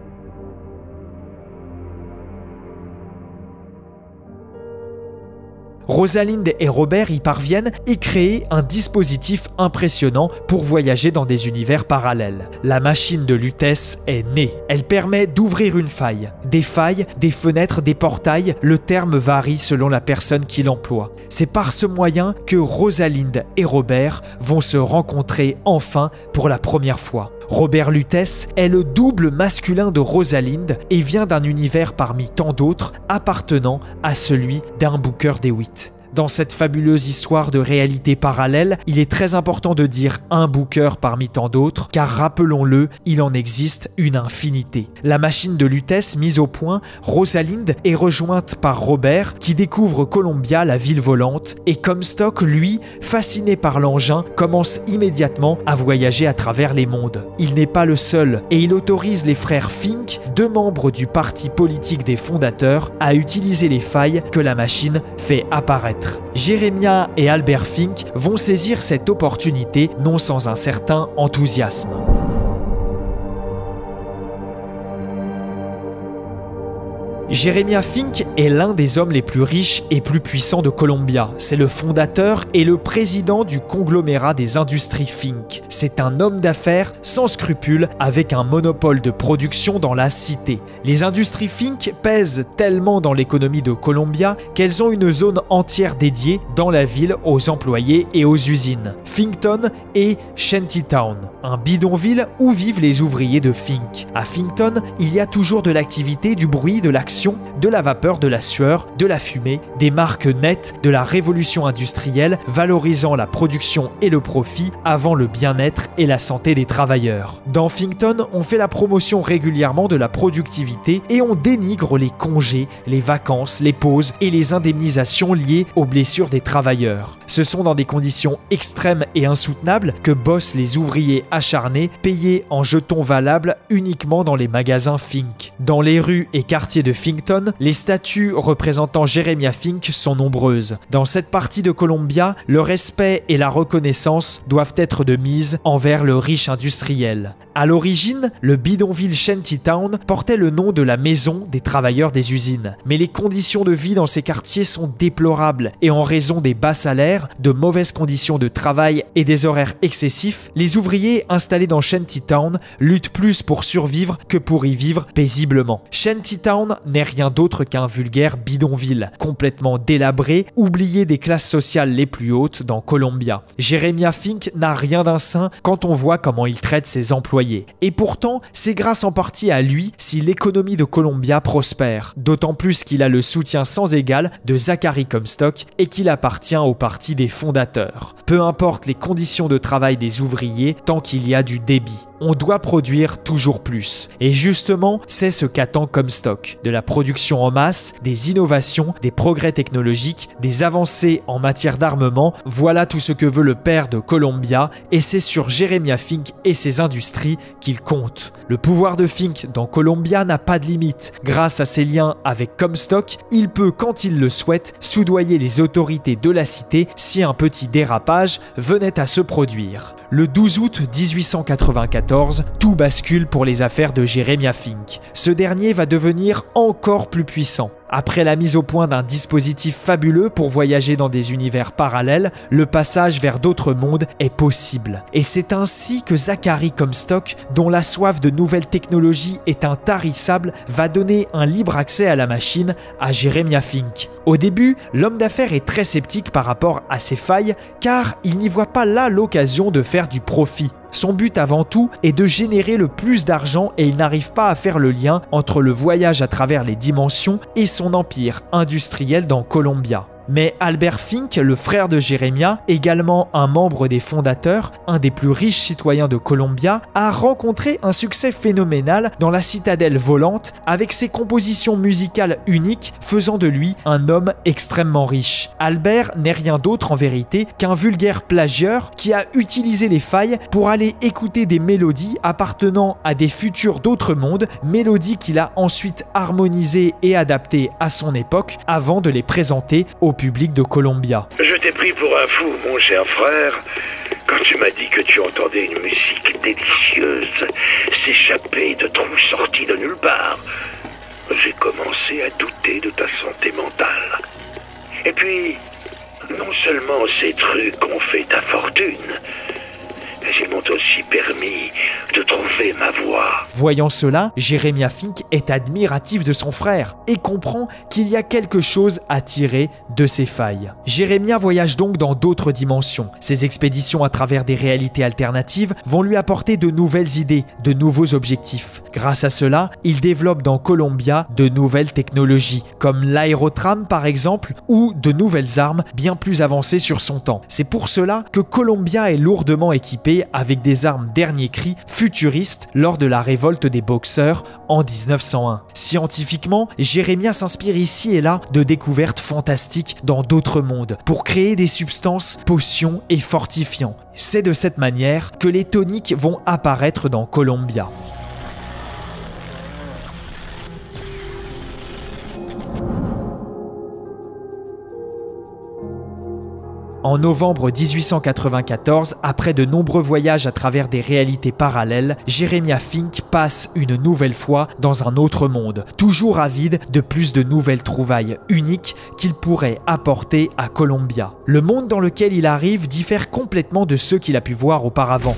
Rosalind et Robert y parviennent et créent un dispositif impressionnant pour voyager dans des univers parallèles. La machine de Lutèce est née. Elle permet d'ouvrir une faille. Des failles, des fenêtres, des portails, le terme varie selon la personne qui l'emploie. C'est par ce moyen que Rosalind et Robert vont se rencontrer enfin pour la première fois. Robert Lutèce est le double masculin de Rosalind et vient d'un univers parmi tant d'autres appartenant à celui d'un Booker DeWitt. Dans cette fabuleuse histoire de réalité parallèle, il est très important de dire un Booker parmi tant d'autres, car rappelons-le, il en existe une infinité. La machine de Lutèce mise au point, Rosalind est rejointe par Robert, qui découvre Columbia, la ville volante, et Comstock, lui, fasciné par l'engin, commence immédiatement à voyager à travers les mondes. Il n'est pas le seul, et il autorise les frères Fink, deux membres du parti politique des fondateurs, à utiliser les failles que la machine fait apparaître. Jeremiah et Albert Fink vont saisir cette opportunité non sans un certain enthousiasme. Jeremiah Fink est l'un des hommes les plus riches et plus puissants de Columbia. C'est le fondateur et le président du conglomérat des industries Fink. C'est un homme d'affaires sans scrupules avec un monopole de production dans la cité. Les industries Fink pèsent tellement dans l'économie de Columbia qu'elles ont une zone entière dédiée dans la ville aux employés et aux usines. Finkton et Shantytown, un bidonville où vivent les ouvriers de Fink. À Finkton, il y a toujours de l'activité, du bruit, de l'action, de la vapeur, de la sueur, de la fumée, des marques nettes de la révolution industrielle valorisant la production et le profit avant le bien-être et la santé des travailleurs. Dans Finkton, on fait la promotion régulièrement de la productivité et on dénigre les congés, les vacances, les pauses et les indemnisations liées aux blessures des travailleurs. Ce sont dans des conditions extrêmes et insoutenables que bossent les ouvriers acharnés payés en jetons valables uniquement dans les magasins Fink. Dans les rues et quartiers de Finkton, les statues représentant Jeremiah Fink sont nombreuses. Dans cette partie de Columbia, le respect et la reconnaissance doivent être de mise envers le riche industriel. À l'origine, le bidonville Shantytown portait le nom de la maison des travailleurs des usines. Mais les conditions de vie dans ces quartiers sont déplorables et en raison des bas salaires, de mauvaises conditions de travail et des horaires excessifs, les ouvriers installés dans Shantytown luttent plus pour survivre que pour y vivre paisiblement. Shantytown n'est rien d'autre qu'un vulgaire bidonville, complètement délabré, oublié des classes sociales les plus hautes dans Columbia. Jeremiah Fink n'a rien d'un saint quand on voit comment il traite ses employés. Et pourtant, c'est grâce en partie à lui si l'économie de Columbia prospère, d'autant plus qu'il a le soutien sans égal de Zachary Comstock et qu'il appartient au parti des fondateurs. Peu importe les conditions de travail des ouvriers, tant qu'il y a du débit. On doit produire toujours plus. Et justement, c'est ce qu'attend Comstock, de la production en masse, des innovations, des progrès technologiques, des avancées en matière d'armement. Voilà tout ce que veut le père de Columbia, et c'est sur Jeremiah Fink et ses industries qu'il compte. Le pouvoir de Fink dans Columbia n'a pas de limite. Grâce à ses liens avec Comstock, il peut, quand il le souhaite, soudoyer les autorités de la cité si un petit dérapage venait à se produire. Le douze août mille huit cent quatre-vingt-quatorze, tout bascule pour les affaires de Jeremiah Fink. Ce dernier va devenir encore plus puissant. Après la mise au point d'un dispositif fabuleux pour voyager dans des univers parallèles, le passage vers d'autres mondes est possible. Et c'est ainsi que Zachary Comstock, dont la soif de nouvelles technologies est intarissable, va donner un libre accès à la machine à Jeremiah Fink. Au début, l'homme d'affaires est très sceptique par rapport à ces failles, car il n'y voit pas là l'occasion de faire du profit. Son but avant tout est de générer le plus d'argent et il n'arrive pas à faire le lien entre le voyage à travers les dimensions et son empire industriel dans Columbia. Mais Albert Fink, le frère de Jeremiah, également un membre des fondateurs, un des plus riches citoyens de Columbia, a rencontré un succès phénoménal dans la citadelle volante avec ses compositions musicales uniques faisant de lui un homme extrêmement riche. Albert n'est rien d'autre en vérité qu'un vulgaire plagieur qui a utilisé les failles pour aller écouter des mélodies appartenant à des futurs d'autres mondes, mélodies qu'il a ensuite harmonisées et adaptées à son époque avant de les présenter au public de Columbia. Je t'ai pris pour un fou, mon cher frère, quand tu m'as dit que tu entendais une musique délicieuse s'échapper de trous sortis de nulle part. J'ai commencé à douter de ta santé mentale. Et puis, non seulement ces trucs ont fait ta fortune, mais ils m'ont aussi permis de trouver ma voie. Voyant cela, Jeremiah Fink est admiratif de son frère et comprend qu'il y a quelque chose à tirer de ses failles. Jeremiah voyage donc dans d'autres dimensions. Ses expéditions à travers des réalités alternatives vont lui apporter de nouvelles idées, de nouveaux objectifs. Grâce à cela, il développe dans Columbia de nouvelles technologies, comme l'aérotram par exemple, ou de nouvelles armes bien plus avancées sur son temps. C'est pour cela que Columbia est lourdement équipée avec des armes dernier cri futuristes lors de la révolte des Boxers en mille neuf cent un. Scientifiquement, Jeremiah s'inspire ici et là de découvertes fantastiques dans d'autres mondes pour créer des substances, potions et fortifiants. C'est de cette manière que les toniques vont apparaître dans Columbia. En novembre mille huit cent quatre-vingt-quatorze, après de nombreux voyages à travers des réalités parallèles, Jeremiah Fink passe une nouvelle fois dans un autre monde, toujours avide de plus de nouvelles trouvailles uniques qu'il pourrait apporter à Columbia. Le monde dans lequel il arrive diffère complètement de ceux qu'il a pu voir auparavant.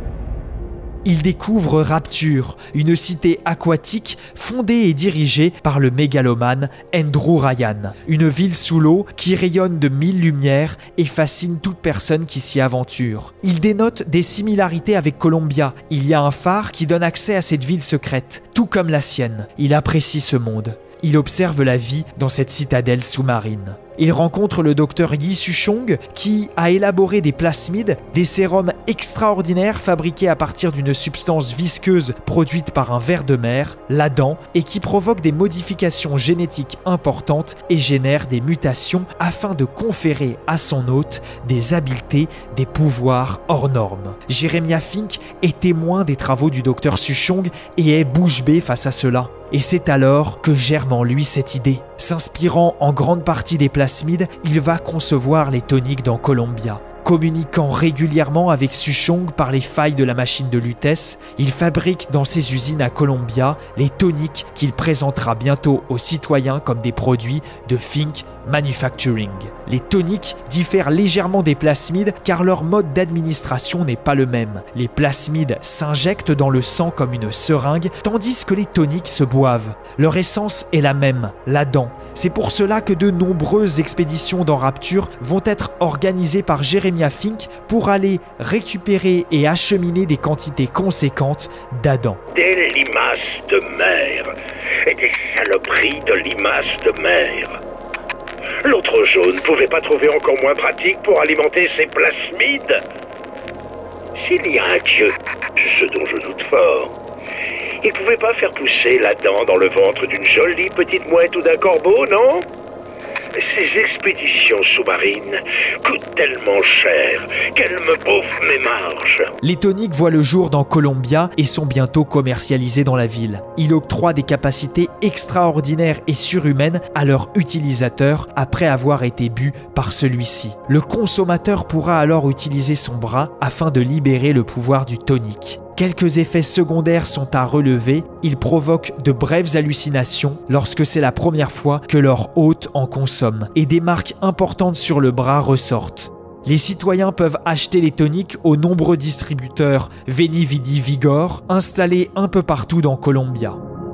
Il découvre Rapture, une cité aquatique fondée et dirigée par le mégalomane Andrew Ryan. Une ville sous l'eau qui rayonne de mille lumières et fascine toute personne qui s'y aventure. Il dénote des similarités avec Columbia. Il y a un phare qui donne accès à cette ville secrète, tout comme la sienne. Il apprécie ce monde. Il observe la vie dans cette citadelle sous-marine. Il rencontre le docteur Yi Suchong qui a élaboré des plasmides, des sérums extraordinaires fabriqués à partir d'une substance visqueuse produite par un ver de mer, l'Adam, et qui provoque des modifications génétiques importantes et génère des mutations afin de conférer à son hôte des habiletés, des pouvoirs hors normes. Jeremiah Fink est témoin des travaux du docteur Suchong et est bouche bée face à cela. Et c'est alors que germe en lui cette idée. S'inspirant en grande partie des plasmides, il va concevoir les toniques dans Columbia. Communiquant régulièrement avec Suchong par les failles de la machine de Lutèce, il fabrique dans ses usines à Columbia les toniques qu'il présentera bientôt aux citoyens comme des produits de Fink Manufacturing. Les toniques diffèrent légèrement des plasmides car leur mode d'administration n'est pas le même. Les plasmides s'injectent dans le sang comme une seringue tandis que les toniques se boivent. Leur essence est la même, la dent. C'est pour cela que de nombreuses expéditions dans Rapture vont être organisées par Jeremiah Fink pour aller récupérer et acheminer des quantités conséquentes d'Adam. Des limaces de mer et des saloperies de limaces de mer. L'autre jaune pouvait pas trouver encore moins pratique pour alimenter ses plasmides. S'il y a un dieu, ce dont je doute fort, Il pouvait pas faire pousser la dent dans le ventre d'une jolie petite mouette ou d'un corbeau, non? Ces expéditions sous-marines coûtent tellement cher qu'elles me bouffent mes marges. Les toniques voient le jour dans Columbia et sont bientôt commercialisés dans la ville. Ils octroient des capacités extraordinaires et surhumaines à leur utilisateur après avoir été bu par celui-ci. Le consommateur pourra alors utiliser son bras afin de libérer le pouvoir du tonique. Quelques effets secondaires sont à relever, ils provoquent de brèves hallucinations lorsque c'est la première fois que leur hôte en consomme, et des marques importantes sur le bras ressortent. Les citoyens peuvent acheter les toniques aux nombreux distributeurs Veni Vidi Vigor installés un peu partout dans Columbia.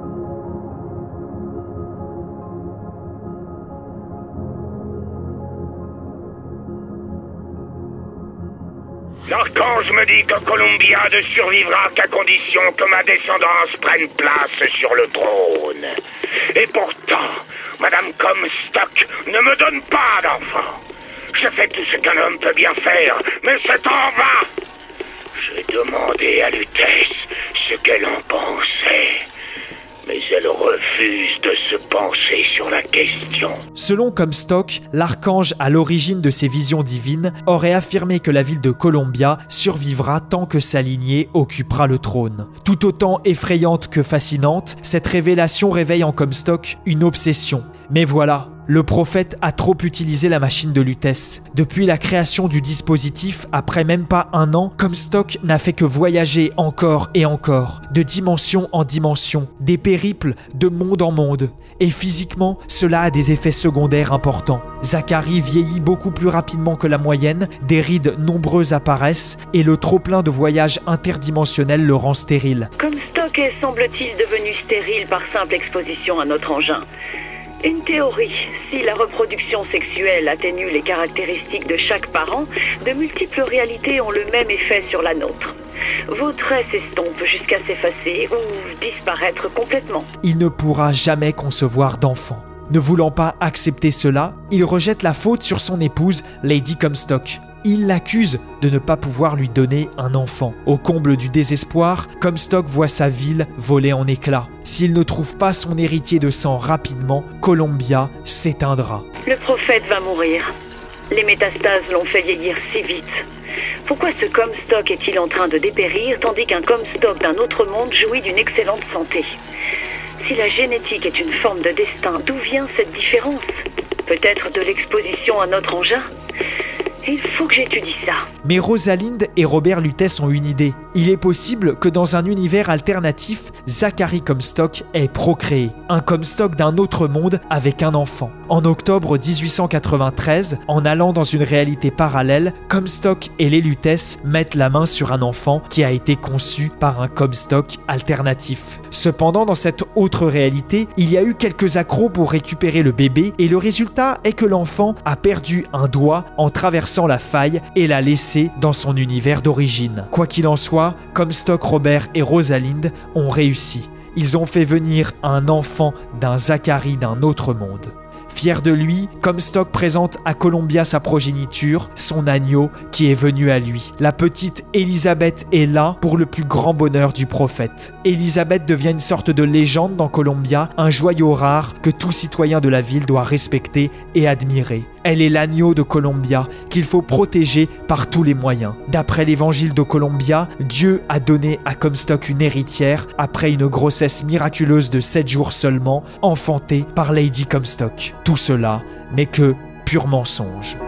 L'archange me dit que Columbia ne survivra qu'à condition que ma descendance prenne place sur le trône. Et pourtant, Madame Comstock ne me donne pas d'enfant. Je fais tout ce qu'un homme peut bien faire, mais c'est en vain. J'ai demandé à Lutèce ce qu'elle en pensait, mais elle refuse de se pencher sur la question. Selon Comstock, l'archange à l'origine de ces visions divines aurait affirmé que la ville de Columbia survivra tant que sa lignée occupera le trône. Tout autant effrayante que fascinante, cette révélation réveille en Comstock une obsession. Mais voilà, le prophète a trop utilisé la machine de Lutèce. Depuis la création du dispositif, après même pas un an, Comstock n'a fait que voyager encore et encore, de dimension en dimension, des périples de monde en monde. Et physiquement, cela a des effets secondaires importants. Zachary vieillit beaucoup plus rapidement que la moyenne, des rides nombreuses apparaissent, et le trop-plein de voyages interdimensionnels le rend stérile. Comstock est, semble-t-il, devenu stérile par simple exposition à notre engin. Une théorie, si la reproduction sexuelle atténue les caractéristiques de chaque parent, de multiples réalités ont le même effet sur la nôtre. Vos traits s'estompent jusqu'à s'effacer ou disparaître complètement. Il ne pourra jamais concevoir d'enfant. Ne voulant pas accepter cela, il rejette la faute sur son épouse, Lady Comstock. Il l'accuse de ne pas pouvoir lui donner un enfant. Au comble du désespoir, Comstock voit sa ville voler en éclats. S'il ne trouve pas son héritier de sang rapidement, Columbia s'éteindra. Le prophète va mourir. Les métastases l'ont fait vieillir si vite. Pourquoi ce Comstock est-il en train de dépérir tandis qu'un Comstock d'un autre monde jouit d'une excellente santé? Si la génétique est une forme de destin, d'où vient cette différence? Peut-être de l'exposition à notre engin? Il faut que j'étudie ça. Mais Rosalind et Robert Lutèce ont une idée. Il est possible que dans un univers alternatif, Zachary Comstock ait procréé. Un Comstock d'un autre monde avec un enfant. En octobre dix-huit cent quatre-vingt-treize, en allant dans une réalité parallèle, Comstock et les Lutèce mettent la main sur un enfant qui a été conçu par un Comstock alternatif. Cependant, dans cette autre réalité, il y a eu quelques accros pour récupérer le bébé et le résultat est que l'enfant a perdu un doigt en traversant la faille et l'a laissé dans son univers d'origine. Quoi qu'il en soit, Comstock, Robert et Rosalind ont réussi. Ils ont fait venir un enfant d'un Zachary d'un autre monde. Fier de lui, Comstock présente à Columbia sa progéniture, son agneau qui est venu à lui. La petite Elizabeth est là pour le plus grand bonheur du prophète. Elizabeth devient une sorte de légende dans Columbia, un joyau rare que tout citoyen de la ville doit respecter et admirer. Elle est l'agneau de Columbia qu'il faut protéger par tous les moyens. D'après l'évangile de Columbia, Dieu a donné à Comstock une héritière après une grossesse miraculeuse de sept jours seulement, enfantée par Lady Comstock. Tout cela n'est que pur mensonge.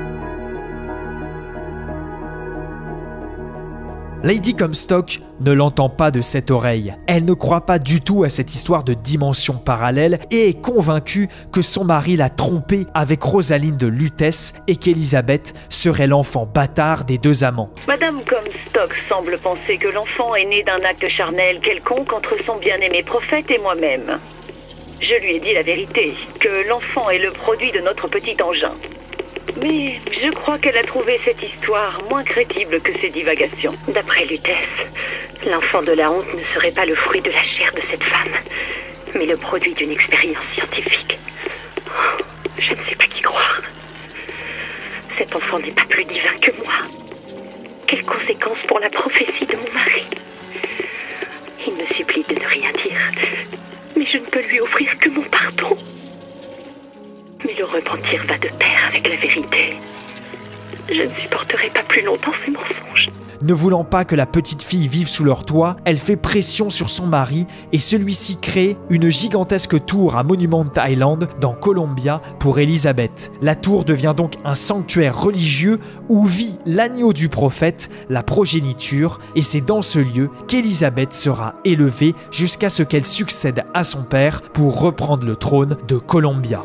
Lady Comstock ne l'entend pas de cette oreille. Elle ne croit pas du tout à cette histoire de dimension parallèle et est convaincue que son mari l'a trompée avec Rosalind Lutèce et qu'Elizabeth serait l'enfant bâtard des deux amants. Madame Comstock semble penser que l'enfant est né d'un acte charnel quelconque entre son bien-aimé prophète et moi-même. Je lui ai dit la vérité, que l'enfant est le produit de notre petit engin. Mais je crois qu'elle a trouvé cette histoire moins crédible que ses divagations. D'après Lutèce, l'enfant de la honte ne serait pas le fruit de la chair de cette femme, mais le produit d'une expérience scientifique. Oh, je ne sais pas qui croire. Cet enfant n'est pas plus divin que moi. Quelles conséquences pour la prophétie de mon mari? Il me supplie de ne rien dire, mais je ne peux lui offrir que mon pardon. Mais le repentir va de pair avec la vérité. Je ne supporterai pas plus longtemps ces mensonges. Ne voulant pas que la petite fille vive sous leur toit, elle fait pression sur son mari et celui-ci crée une gigantesque tour à Monument Island dans Columbia pour Elizabeth. La tour devient donc un sanctuaire religieux où vit l'agneau du prophète, la progéniture, et c'est dans ce lieu qu'Elizabeth sera élevée jusqu'à ce qu'elle succède à son père pour reprendre le trône de Columbia.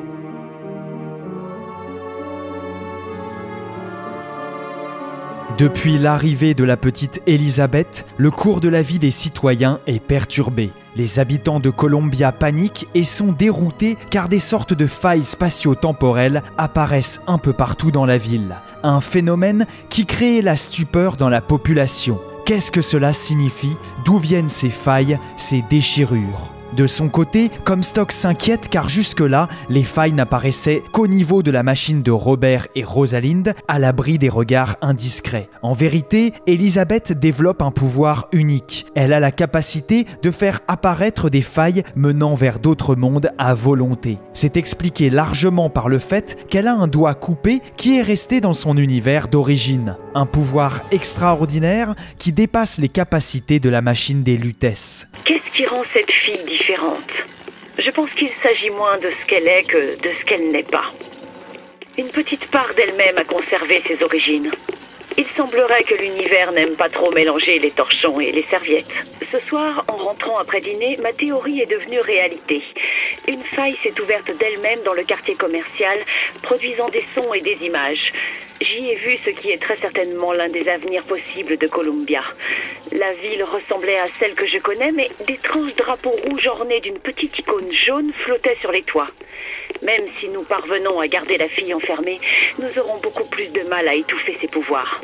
Depuis l'arrivée de la petite Elizabeth, le cours de la vie des citoyens est perturbé. Les habitants de Columbia paniquent et sont déroutés car des sortes de failles spatio-temporelles apparaissent un peu partout dans la ville. Un phénomène qui crée la stupeur dans la population. Qu'est-ce que cela signifie? D'où viennent ces failles, ces déchirures? De son côté, Comstock s'inquiète car jusque-là, les failles n'apparaissaient qu'au niveau de la machine de Robert et Rosalind, à l'abri des regards indiscrets. En vérité, Elizabeth développe un pouvoir unique. Elle a la capacité de faire apparaître des failles menant vers d'autres mondes à volonté. C'est expliqué largement par le fait qu'elle a un doigt coupé qui est resté dans son univers d'origine. Un pouvoir extraordinaire qui dépasse les capacités de la machine des Lutèces. Qu'est-ce qui rend cette fille différente? Je pense qu'il s'agit moins de ce qu'elle est que de ce qu'elle n'est pas. Une petite part d'elle-même a conservé ses origines. Il semblerait que l'univers n'aime pas trop mélanger les torchons et les serviettes. Ce soir, en rentrant après dîner, ma théorie est devenue réalité. Une faille s'est ouverte d'elle-même dans le quartier commercial, produisant des sons et des images. J'y ai vu ce qui est très certainement l'un des avenirs possibles de Columbia. La ville ressemblait à celle que je connais, mais d'étranges drapeaux rouges ornés d'une petite icône jaune flottaient sur les toits. Même si nous parvenons à garder la fille enfermée, nous aurons beaucoup plus de mal à étouffer ses pouvoirs.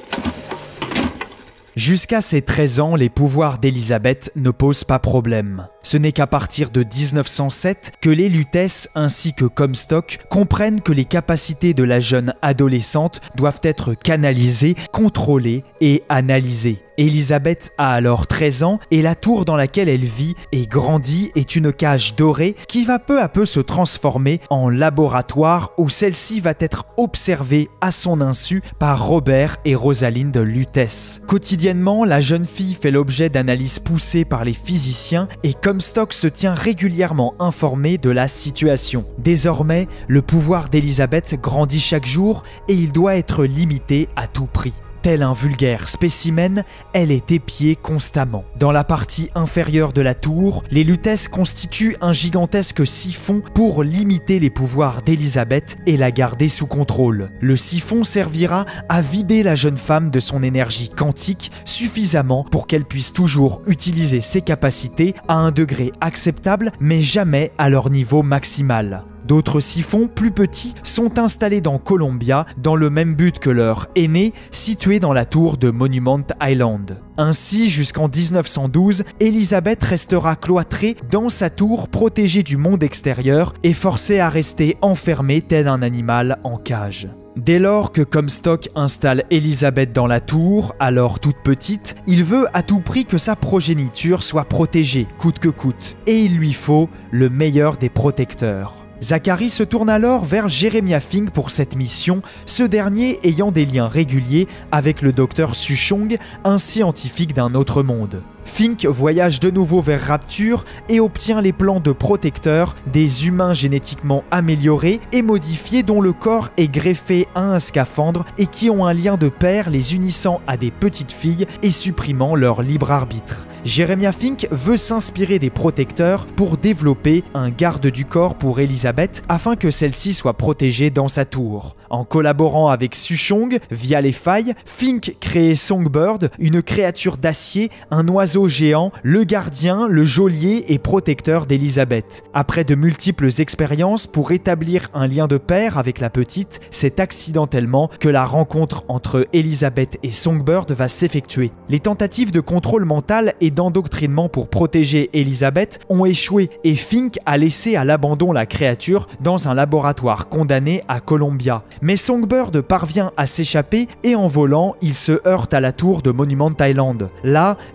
Jusqu'à ses treize ans, les pouvoirs d'Elizabeth ne posent pas problème. Ce n'est qu'à partir de mille neuf cent sept que les Lutèces ainsi que Comstock comprennent que les capacités de la jeune adolescente doivent être canalisées, contrôlées et analysées. Elizabeth a alors treize ans et la tour dans laquelle elle vit et grandit est une cage dorée qui va peu à peu se transformer en laboratoire où celle-ci va être observée à son insu par Robert et Rosalind Lutèce. Quotidiennement, la jeune fille fait l'objet d'analyses poussées par les physiciens et Comstock se tient régulièrement informé de la situation. Désormais, le pouvoir d'Elizabeth grandit chaque jour et il doit être limité à tout prix. Tel un vulgaire spécimen, elle est épiée constamment. Dans la partie inférieure de la tour, les Lutèces constituent un gigantesque siphon pour limiter les pouvoirs d'Elizabeth et la garder sous contrôle. Le siphon servira à vider la jeune femme de son énergie quantique suffisamment pour qu'elle puisse toujours utiliser ses capacités à un degré acceptable, mais jamais à leur niveau maximal. D'autres siphons plus petits sont installés dans Columbia dans le même but que leur aîné situé dans la tour de Monument Island. Ainsi, jusqu'en mille neuf cent douze, Elizabeth restera cloîtrée dans sa tour protégée du monde extérieur et forcée à rester enfermée tel un animal en cage. Dès lors que Comstock installe Elizabeth dans la tour, alors toute petite, il veut à tout prix que sa progéniture soit protégée, coûte que coûte. Et il lui faut le meilleur des protecteurs. Zachary se tourne alors vers Jeremiah Fink pour cette mission, ce dernier ayant des liens réguliers avec le docteur Suchong, un scientifique d'un autre monde. Fink voyage de nouveau vers Rapture et obtient les plans de protecteurs, des humains génétiquement améliorés et modifiés dont le corps est greffé à un scaphandre et qui ont un lien de pair les unissant à des petites filles et supprimant leur libre arbitre. Jeremiah Fink veut s'inspirer des protecteurs pour développer un garde du corps pour Elizabeth afin que celle-ci soit protégée dans sa tour. En collaborant avec Suchong via les failles, Fink crée Songbird, une créature d'acier, un oiseau géant, le gardien, le geôlier et protecteur d'Elizabeth. Après de multiples expériences pour établir un lien de pair avec la petite, c'est accidentellement que la rencontre entre Elizabeth et Songbird va s'effectuer. Les tentatives de contrôle mental et d'endoctrinement pour protéger Elizabeth ont échoué et Fink a laissé à l'abandon la créature dans un laboratoire condamné à Columbia. Mais Songbird parvient à s'échapper et en volant, il se heurte à la tour de Monument Island. Là, la petite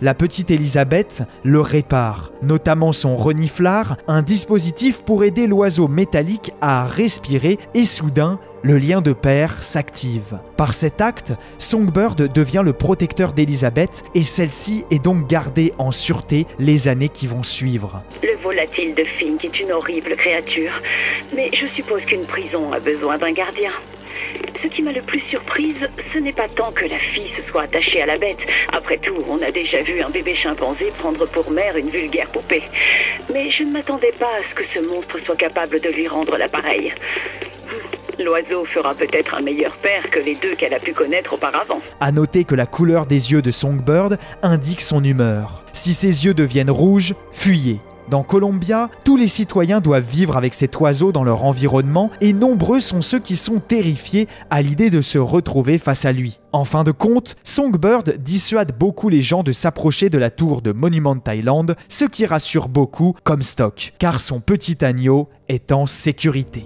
petite Elisabeth le répare, notamment son reniflard, un dispositif pour aider l'oiseau métallique à respirer et soudain, le lien de pair s'active. Par cet acte, Songbird devient le protecteur d'Elisabeth et celle-ci est donc gardée en sûreté les années qui vont suivre. Le volatile de Fink est une horrible créature, mais je suppose qu'une prison a besoin d'un gardien. Ce qui m'a le plus surprise, ce n'est pas tant que la fille se soit attachée à la bête. Après tout, on a déjà vu un bébé chimpanzé prendre pour mère une vulgaire poupée. Mais je ne m'attendais pas à ce que ce monstre soit capable de lui rendre l'appareil. L'oiseau fera peut-être un meilleur père que les deux qu'elle a pu connaître auparavant. À noter que la couleur des yeux de Songbird indique son humeur. Si ses yeux deviennent rouges, fuyez. Dans Columbia, tous les citoyens doivent vivre avec cet oiseau dans leur environnement et nombreux sont ceux qui sont terrifiés à l'idée de se retrouver face à lui. En fin de compte, Songbird dissuade beaucoup les gens de s'approcher de la tour de Monument Island, ce qui rassure beaucoup Comstock, car son petit agneau est en sécurité.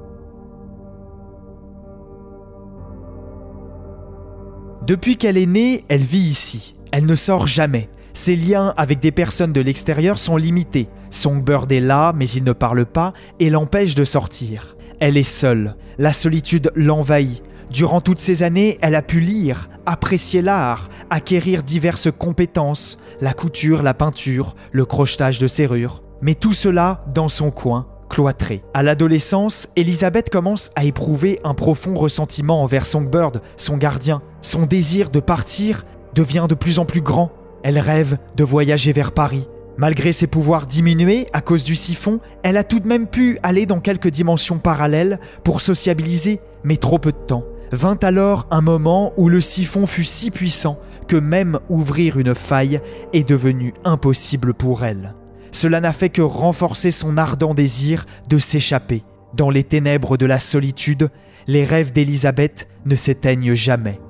Depuis qu'elle est née, elle vit ici. Elle ne sort jamais. Ses liens avec des personnes de l'extérieur sont limités. Songbird est là, mais il ne parle pas et l'empêche de sortir. Elle est seule. La solitude l'envahit. Durant toutes ces années, elle a pu lire, apprécier l'art, acquérir diverses compétences, la couture, la peinture, le crochetage de serrures. Mais tout cela dans son coin, cloîtré. À l'adolescence, Elisabeth commence à éprouver un profond ressentiment envers Songbird, son gardien. Son désir de partir devient de plus en plus grand. Elle rêve de voyager vers Paris. Malgré ses pouvoirs diminués à cause du siphon, elle a tout de même pu aller dans quelques dimensions parallèles pour sociabiliser, mais trop peu de temps. Vint alors un moment où le siphon fut si puissant que même ouvrir une faille est devenu impossible pour elle. Cela n'a fait que renforcer son ardent désir de s'échapper. Dans les ténèbres de la solitude, les rêves d'Elisabeth ne s'éteignent jamais.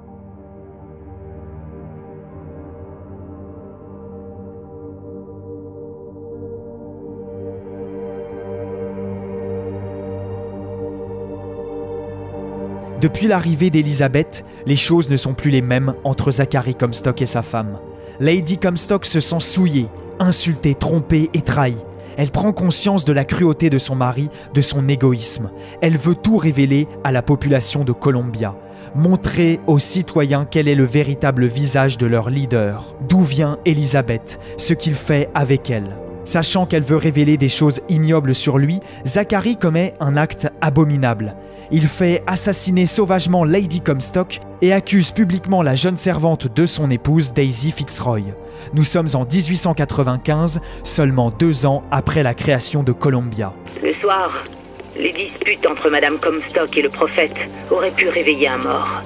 Depuis l'arrivée d'Elisabeth, les choses ne sont plus les mêmes entre Zachary Comstock et sa femme. Lady Comstock se sent souillée, insultée, trompée et trahie. Elle prend conscience de la cruauté de son mari, de son égoïsme. Elle veut tout révéler à la population de Columbia, montrer aux citoyens quel est le véritable visage de leur leader, d'où vient Elisabeth, ce qu'il fait avec elle. Sachant qu'elle veut révéler des choses ignobles sur lui, Zachary commet un acte abominable. Il fait assassiner sauvagement Lady Comstock et accuse publiquement la jeune servante de son épouse Daisy Fitzroy. Nous sommes en dix-huit cent quatre-vingt-quinze, seulement deux ans après la création de Columbia. Le soir, les disputes entre Madame Comstock et le prophète auraient pu réveiller un mort.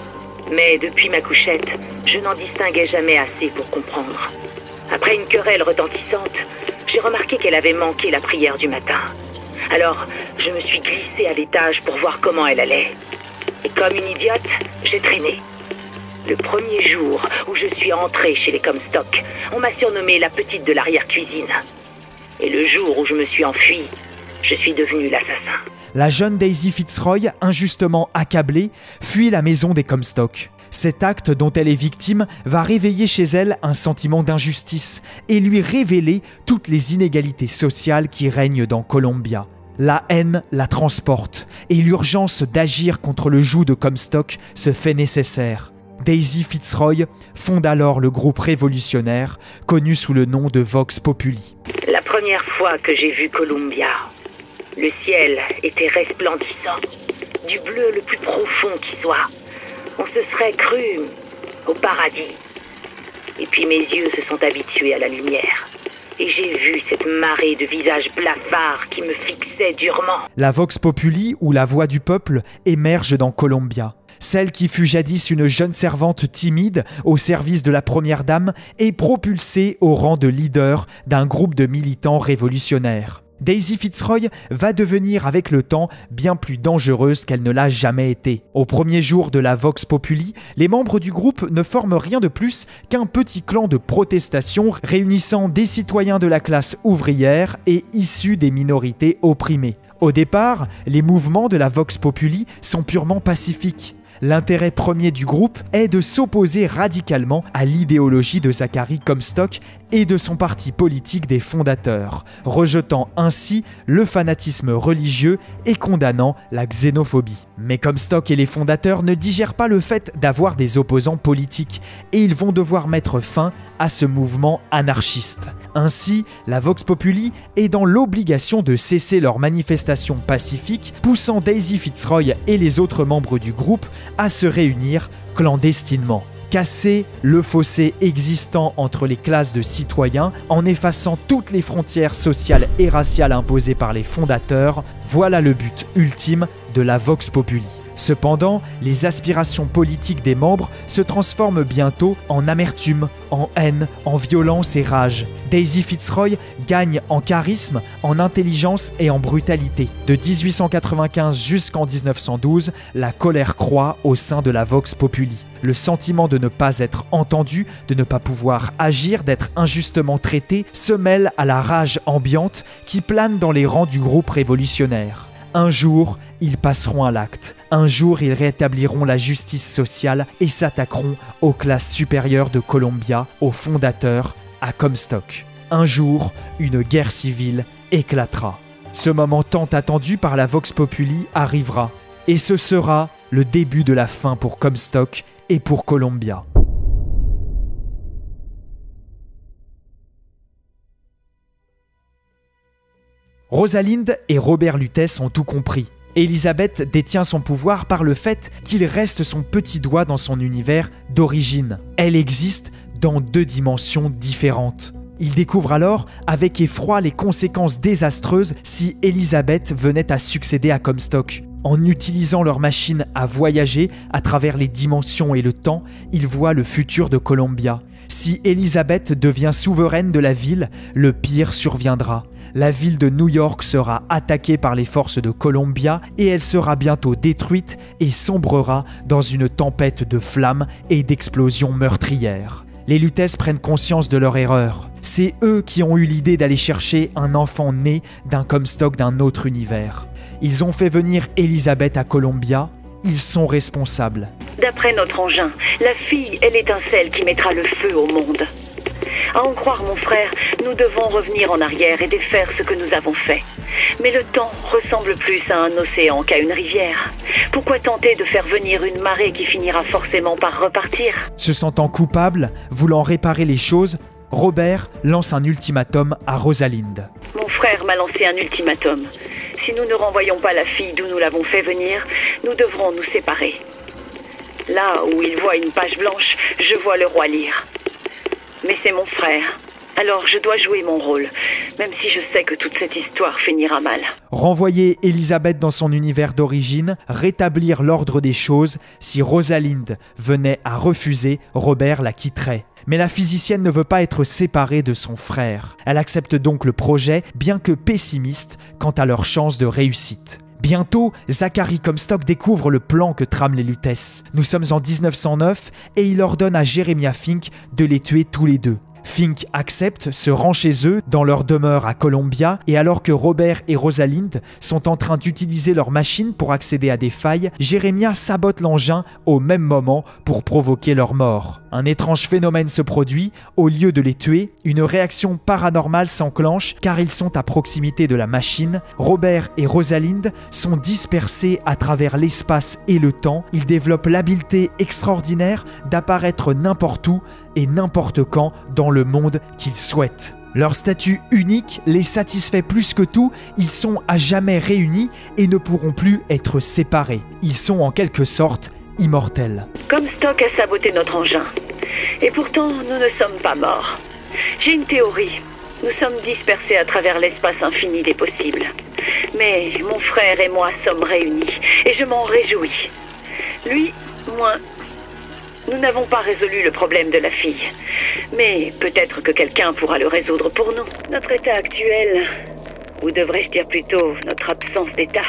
Mais depuis ma couchette, je n'en distinguais jamais assez pour comprendre. Après une querelle retentissante, j'ai remarqué qu'elle avait manqué la prière du matin. Alors, je me suis glissée à l'étage pour voir comment elle allait. Et comme une idiote, j'ai traîné. Le premier jour où je suis entrée chez les Comstock, on m'a surnommée la petite de l'arrière-cuisine. Et le jour où je me suis enfuie, je suis devenue l'assassin. La jeune Daisy Fitzroy, injustement accablée, fuit la maison des Comstock. Cet acte dont elle est victime va réveiller chez elle un sentiment d'injustice et lui révéler toutes les inégalités sociales qui règnent dans Columbia. La haine la transporte et l'urgence d'agir contre le joug de Comstock se fait nécessaire. Daisy Fitzroy fonde alors le groupe révolutionnaire connu sous le nom de Vox Populi. La première fois que j'ai vu Columbia, le ciel était resplendissant, du bleu le plus profond qui soit. On se serait cru au paradis. Et puis mes yeux se sont habitués à la lumière. Et j'ai vu cette marée de visages blafards qui me fixaient durement. La Vox Populi, ou la voix du peuple, émerge dans Columbia. Celle qui fut jadis une jeune servante timide au service de la première dame est propulsée au rang de leader d'un groupe de militants révolutionnaires. Daisy Fitzroy va devenir avec le temps bien plus dangereuse qu'elle ne l'a jamais été. Au premier jour de la Vox Populi, les membres du groupe ne forment rien de plus qu'un petit clan de protestation réunissant des citoyens de la classe ouvrière et issus des minorités opprimées. Au départ, les mouvements de la Vox Populi sont purement pacifiques. L'intérêt premier du groupe est de s'opposer radicalement à l'idéologie de Zachary Comstock et de son parti politique des fondateurs, rejetant ainsi le fanatisme religieux et condamnant la xénophobie. Mais Comstock et les fondateurs ne digèrent pas le fait d'avoir des opposants politiques et ils vont devoir mettre fin à ce mouvement anarchiste. Ainsi, la Vox Populi est dans l'obligation de cesser leurs manifestations pacifiques, poussant Daisy Fitzroy et les autres membres du groupe à se réunir clandestinement. Casser le fossé existant entre les classes de citoyens en effaçant toutes les frontières sociales et raciales imposées par les fondateurs, voilà le but ultime de la Vox Populi. Cependant, les aspirations politiques des membres se transforment bientôt en amertume, en haine, en violence et rage. Daisy Fitzroy gagne en charisme, en intelligence et en brutalité. De dix-huit cent quatre-vingt-quinze jusqu'en dix-neuf cent douze, la colère croît au sein de la Vox Populi. Le sentiment de ne pas être entendu, de ne pas pouvoir agir, d'être injustement traité, se mêle à la rage ambiante qui plane dans les rangs du groupe révolutionnaire. Un jour, ils passeront à l'acte. Un jour, ils rétabliront la justice sociale et s'attaqueront aux classes supérieures de Columbia, aux fondateurs, à Comstock. Un jour, une guerre civile éclatera. Ce moment tant attendu par la Vox Populi arrivera. Et ce sera le début de la fin pour Comstock et pour Columbia. Rosalind et Robert Lutèce ont tout compris. Elizabeth détient son pouvoir par le fait qu'il reste son petit doigt dans son univers d'origine. Elle existe dans deux dimensions différentes. Il découvre alors avec effroi les conséquences désastreuses si Elizabeth venait à succéder à Comstock. En utilisant leur machine à voyager à travers les dimensions et le temps, ils voient le futur de Columbia. Si Elizabeth devient souveraine de la ville, le pire surviendra. La ville de New York sera attaquée par les forces de Columbia et elle sera bientôt détruite et sombrera dans une tempête de flammes et d'explosions meurtrières. Les Lutèce prennent conscience de leur erreur. C'est eux qui ont eu l'idée d'aller chercher un enfant né d'un Comstock d'un autre univers. Ils ont fait venir Elizabeth à Columbia. Ils sont responsables. D'après notre engin, la fille est l'étincelle qui mettra le feu au monde. À en croire mon frère, nous devons revenir en arrière et défaire ce que nous avons fait. Mais le temps ressemble plus à un océan qu'à une rivière. Pourquoi tenter de faire venir une marée qui finira forcément par repartir? Se sentant coupable, voulant réparer les choses, Robert lance un ultimatum à Rosalind. Mon frère m'a lancé un ultimatum. Si nous ne renvoyons pas la fille d'où nous l'avons fait venir, nous devrons nous séparer. Là où il voit une page blanche, je vois le roi lire. Mais c'est mon frère, alors je dois jouer mon rôle, même si je sais que toute cette histoire finira mal. Renvoyer Elizabeth dans son univers d'origine, rétablir l'ordre des choses, si Rosalind venait à refuser, Robert la quitterait. Mais la physicienne ne veut pas être séparée de son frère. Elle accepte donc le projet, bien que pessimiste quant à leurs chances de réussite. Bientôt, Zachary Comstock découvre le plan que trament les Lutèce. Nous sommes en dix-neuf cent neuf et il ordonne à Jeremiah Fink de les tuer tous les deux. Fink accepte, se rend chez eux, dans leur demeure à Columbia, et alors que Robert et Rosalind sont en train d'utiliser leur machine pour accéder à des failles, Jeremiah sabote l'engin au même moment pour provoquer leur mort. Un étrange phénomène se produit, au lieu de les tuer, une réaction paranormale s'enclenche car ils sont à proximité de la machine. Robert et Rosalind sont dispersés à travers l'espace et le temps, ils développent l'habileté extraordinaire d'apparaître n'importe où et n'importe quand dans le monde qu'ils souhaitent. Leur statut unique les satisfait plus que tout, ils sont à jamais réunis et ne pourront plus être séparés. Ils sont en quelque sorte immortels. Comstock a saboté notre engin. Et pourtant, nous ne sommes pas morts. J'ai une théorie. Nous sommes dispersés à travers l'espace infini des possibles. Mais mon frère et moi sommes réunis, et je m'en réjouis. Lui, moi... Nous n'avons pas résolu le problème de la fille. Mais peut-être que quelqu'un pourra le résoudre pour nous. Notre état actuel, ou devrais-je dire plutôt notre absence d'état,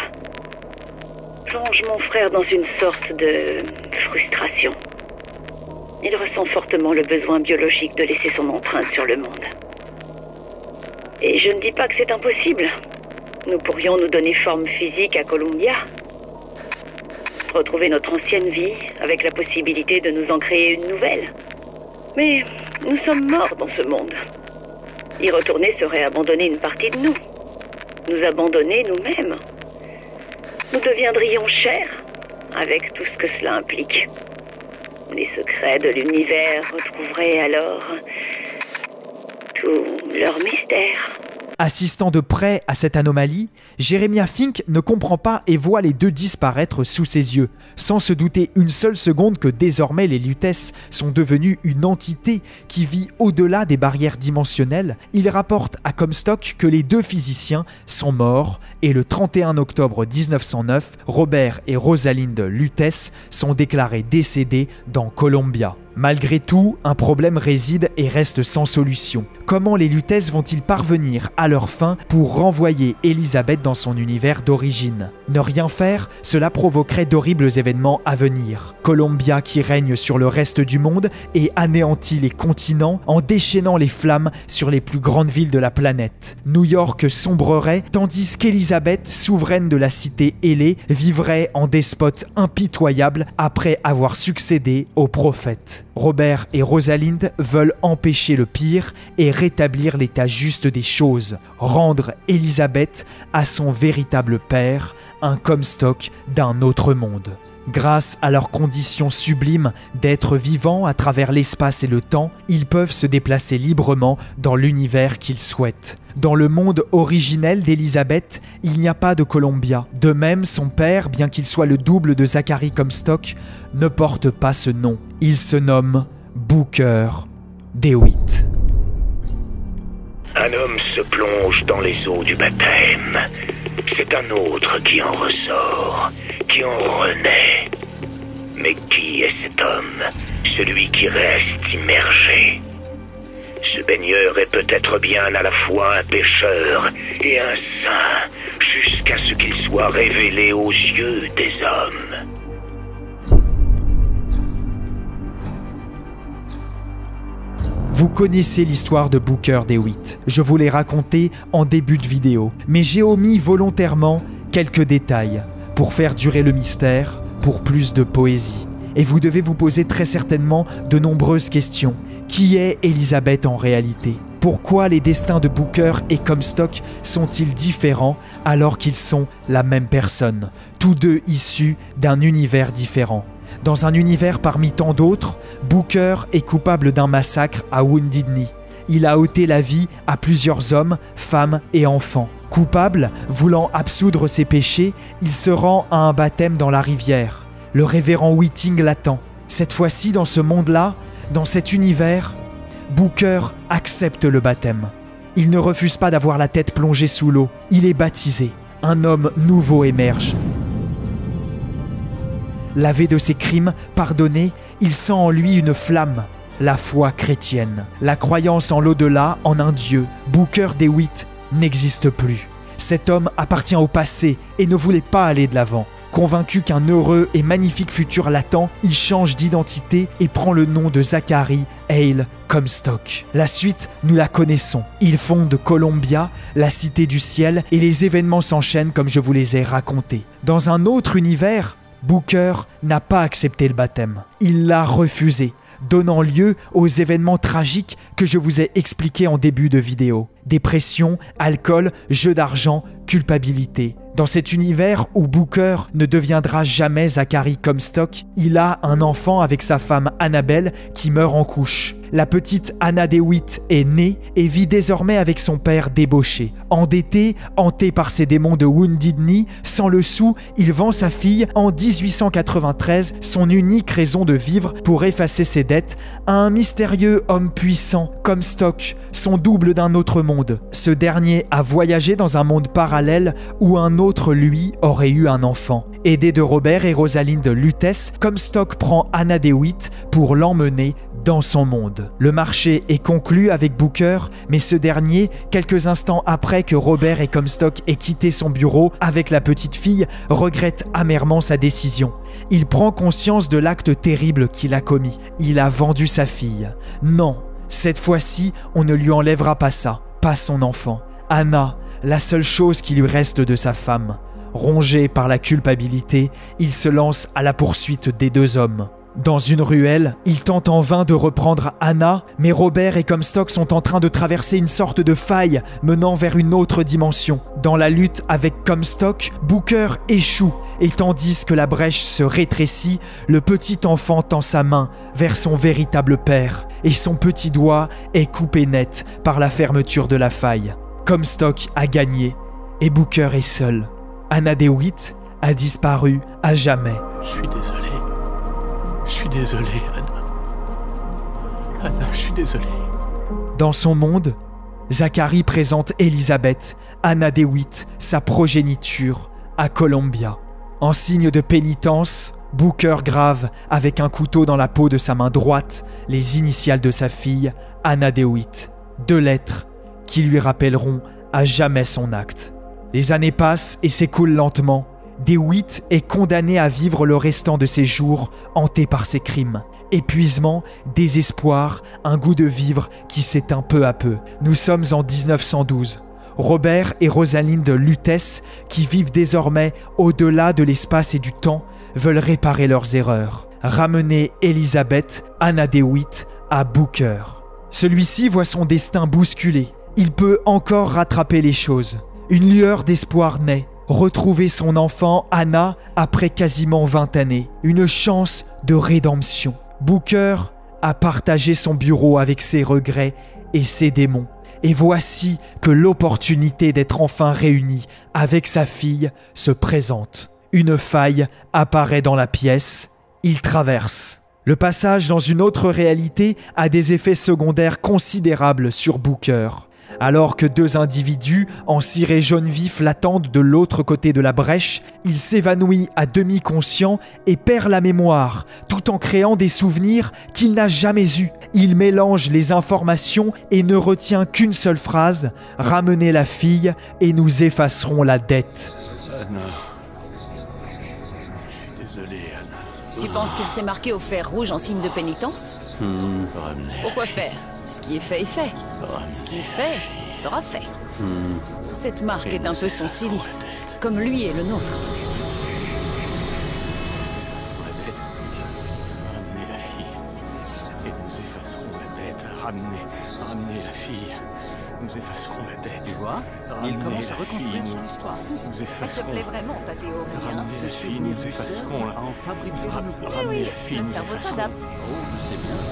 plonge mon frère dans une sorte de frustration. Il ressent fortement le besoin biologique de laisser son empreinte sur le monde. Et je ne dis pas que c'est impossible. Nous pourrions nous donner forme physique à Columbia. retrouver notre ancienne vie, avec la possibilité de nous en créer une nouvelle. Mais nous sommes morts dans ce monde. Y retourner serait abandonner une partie de nous. Nous abandonner nous-mêmes. Nous deviendrions chair, avec tout ce que cela implique. Les secrets de l'univers retrouveraient alors tout leur mystère. Assistant de près à cette anomalie, Jeremiah Fink ne comprend pas et voit les deux disparaître sous ses yeux, sans se douter une seule seconde que désormais les Lutèces sont devenus une entité qui vit au-delà des barrières dimensionnelles. Il rapporte à Comstock que les deux physiciens sont morts et le trente et un octobre mille neuf cent neuf, Robert et Rosalind Lutèce sont déclarés décédés dans Columbia. Malgré tout, un problème réside et reste sans solution. Comment les Lutèces vont-ils parvenir à leur fin pour renvoyer Elizabeth dans son univers d'origine? Ne rien faire, cela provoquerait d'horribles événements à venir. Columbia qui règne sur le reste du monde et anéantit les continents en déchaînant les flammes sur les plus grandes villes de la planète. New York sombrerait tandis qu'Elizabeth, souveraine de la cité ailée, vivrait en despote impitoyable après avoir succédé au prophète. Robert et Rosalind veulent empêcher le pire et rétablir l'état juste des choses, rendre Elizabeth à son véritable père, un Comstock d'un autre monde. Grâce à leur condition sublime d'être vivants à travers l'espace et le temps, ils peuvent se déplacer librement dans l'univers qu'ils souhaitent. Dans le monde originel d'Elizabeth, il n'y a pas de Columbia. De même, son père, bien qu'il soit le double de Zachary Comstock, ne porte pas ce nom. Il se nomme Booker DeWitt. Un homme se plonge dans les eaux du baptême. C'est un autre qui en ressort, qui en renaît. Mais qui est cet homme, celui qui reste immergé? Ce baigneur est peut-être bien à la fois un pécheur et un saint, jusqu'à ce qu'il soit révélé aux yeux des hommes. Vous connaissez l'histoire de Booker DeWitt. Je vous l'ai racontée en début de vidéo, mais j'ai omis volontairement quelques détails pour faire durer le mystère, pour plus de poésie. Et vous devez vous poser très certainement de nombreuses questions. Qui est Elizabeth en réalité? Pourquoi les destins de Booker et Comstock sont-ils différents alors qu'ils sont la même personne, tous deux issus d'un univers différent? Dans un univers parmi tant d'autres, Booker est coupable d'un massacre à Wounded Knee. Il a ôté la vie à plusieurs hommes, femmes et enfants. Coupable, voulant absoudre ses péchés, il se rend à un baptême dans la rivière. Le révérend Whiting l'attend. Cette fois-ci, dans ce monde-là, dans cet univers, Booker accepte le baptême. Il ne refuse pas d'avoir la tête plongée sous l'eau. Il est baptisé. Un homme nouveau émerge. Lavé de ses crimes, pardonné, il sent en lui une flamme, la foi chrétienne. La croyance en l'au-delà, en un Dieu, Booker DeWitt, n'existe plus. Cet homme appartient au passé et ne voulait pas aller de l'avant. Convaincu qu'un heureux et magnifique futur l'attend, il change d'identité et prend le nom de Zachary Hale Comstock. La suite, nous la connaissons. Il fonde Columbia, la cité du ciel, et les événements s'enchaînent comme je vous les ai racontés. Dans un autre univers, Booker n'a pas accepté le baptême. Il l'a refusé, donnant lieu aux événements tragiques que je vous ai expliqués en début de vidéo. Dépression, alcool, jeu d'argent, culpabilité. Dans cet univers où Booker ne deviendra jamais Zachary Comstock, il a un enfant avec sa femme Annabelle qui meurt en couche. La petite Anna DeWitt est née et vit désormais avec son père débauché. Endetté, hanté par ses démons de Wounded Knee, sans le sou, il vend sa fille en dix-huit cent quatre-vingt-treize, son unique raison de vivre pour effacer ses dettes, à un mystérieux homme puissant, Comstock, son double d'un autre monde. Ce dernier a voyagé dans un monde parallèle où un autre, lui, aurait eu un enfant. Aidé de Robert et Rosalind Lutèce, Comstock prend Anna DeWitt pour l'emmener dans son monde. Le marché est conclu avec Booker, mais ce dernier, quelques instants après que Robert et Comstock aient quitté son bureau avec la petite fille, regrette amèrement sa décision. Il prend conscience de l'acte terrible qu'il a commis. Il a vendu sa fille. Non, cette fois-ci, on ne lui enlèvera pas ça, pas son enfant. Anna, la seule chose qui lui reste de sa femme. Rongé par la culpabilité, il se lance à la poursuite des deux hommes. Dans une ruelle, il tente en vain de reprendre Anna, mais Robert et Comstock sont en train de traverser une sorte de faille menant vers une autre dimension. Dans la lutte avec Comstock, Booker échoue, et tandis que la brèche se rétrécit, le petit enfant tend sa main vers son véritable père, et son petit doigt est coupé net par la fermeture de la faille. Comstock a gagné, et Booker est seul. Anna DeWitt a disparu à jamais. Je suis désolé. Je suis désolé, Anna. Anna, je suis désolé. Dans son monde, Zachary présente Elizabeth, Anna DeWitt, sa progéniture, à Columbia. En signe de pénitence, Booker grave, avec un couteau dans la peau de sa main droite, les initiales de sa fille, Anna DeWitt. Deux lettres qui lui rappelleront à jamais son acte. Les années passent et s'écoulent lentement. DeWitt est condamné à vivre le restant de ses jours hanté par ses crimes. Épuisement, désespoir, un goût de vivre qui s'éteint peu à peu. Nous sommes en dix-neuf cent douze. Robert et Rosalind Lutèce, qui vivent désormais au-delà de l'espace et du temps, veulent réparer leurs erreurs. Ramener Elizabeth, Anna DeWitt, à Booker. Celui-ci voit son destin bousculé. Il peut encore rattraper les choses. Une lueur d'espoir naît. Retrouver son enfant, Anna, après quasiment vingt années. Une chance de rédemption. Booker a partagé son bureau avec ses regrets et ses démons. Et voici que l'opportunité d'être enfin réunis avec sa fille se présente. Une faille apparaît dans la pièce. Il traverse. Le passage dans une autre réalité a des effets secondaires considérables sur Booker. Alors que deux individus en ciré jaune vif l'attendent de l'autre côté de la brèche, il s'évanouit à demi conscient et perd la mémoire, tout en créant des souvenirs qu'il n'a jamais eus. Il mélange les informations et ne retient qu'une seule phrase : « Ramenez la fille et nous effacerons la dette. » Anna. Je suis désolé, Anna. Tu penses qu'elle s'est marquée au fer rouge en signe de pénitence? Hmm. Ramenez. Pourquoi faire? Ce qui est fait est fait. Ce qui est fait sera fait. Hmm. Cette marque Et est un peu son silice, comme lui et le nôtre. Ramenez la fille. Et nous effacerons la dette. Ramenez, ramenez la fille. Nous effacerons la dette. Tu vois, il commence à reconstruire son histoire. Nous Elle te effacerons. plaît vraiment, ta théorie, hein? Ramenez la fille, nous effacerons. à en fabriquer Ra- de nouveau. Ramenez oui, la fille, le nous cerveau effacerons. s'adapte. Oh, je sais bien.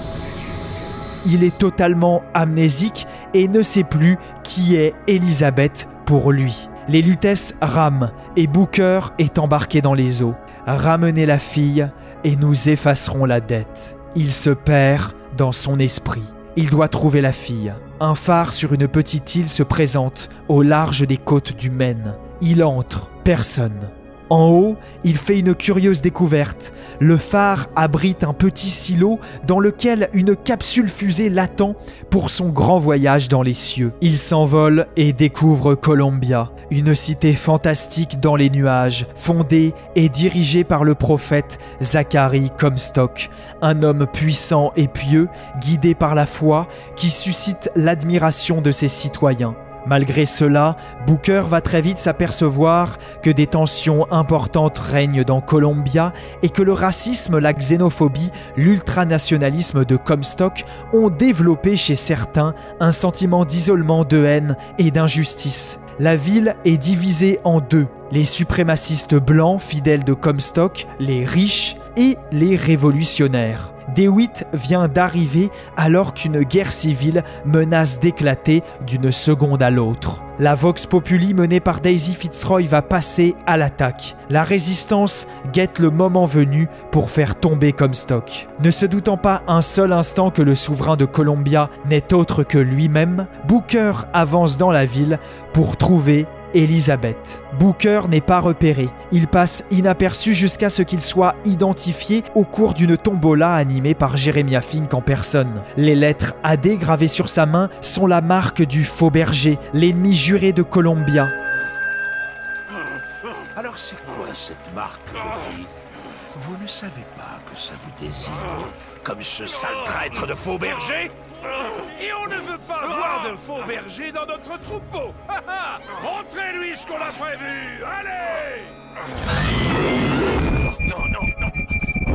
Il est totalement amnésique et ne sait plus qui est Elizabeth pour lui. Les Lutèce rament et Booker est embarqué dans les eaux. Ramenez la fille et nous effacerons la dette. Il se perd dans son esprit. Il doit trouver la fille. Un phare sur une petite île se présente au large des côtes du Maine. Il entre, personne. En haut, il fait une curieuse découverte. Le phare abrite un petit silo dans lequel une capsule fusée l'attend pour son grand voyage dans les cieux. Il s'envole et découvre Columbia, une cité fantastique dans les nuages, fondée et dirigée par le prophète Zachary Comstock, un homme puissant et pieux, guidé par la foi, qui suscite l'admiration de ses citoyens. Malgré cela, Booker va très vite s'apercevoir que des tensions importantes règnent dans Columbia et que le racisme, la xénophobie, l'ultranationalisme de Comstock ont développé chez certains un sentiment d'isolement, de haine et d'injustice. La ville est divisée en deux, les suprémacistes blancs fidèles de Comstock, les riches, et les révolutionnaires. DeWitt vient d'arriver alors qu'une guerre civile menace d'éclater d'une seconde à l'autre. La Vox Populi menée par Daisy Fitzroy va passer à l'attaque. La résistance guette le moment venu pour faire tomber Comstock. Ne se doutant pas un seul instant que le souverain de Columbia n'est autre que lui-même, Booker avance dans la ville pour trouver Elizabeth. Booker n'est pas repéré. Il passe inaperçu jusqu'à ce qu'il soit identifié au cours d'une tombola animée par Jeremiah Fink en personne. Les lettres A D gravées sur sa main sont la marque du faux berger, l'ennemi juré de Columbia. Alors c'est quoi cette marque, petit? Vous ne savez pas que ça vous désigne comme ce sale traître de faux berger? Et on ne veut pas voir de faux berger dans notre troupeau. Montrez-lui ce qu'on a prévu. Allez! Non, non, non.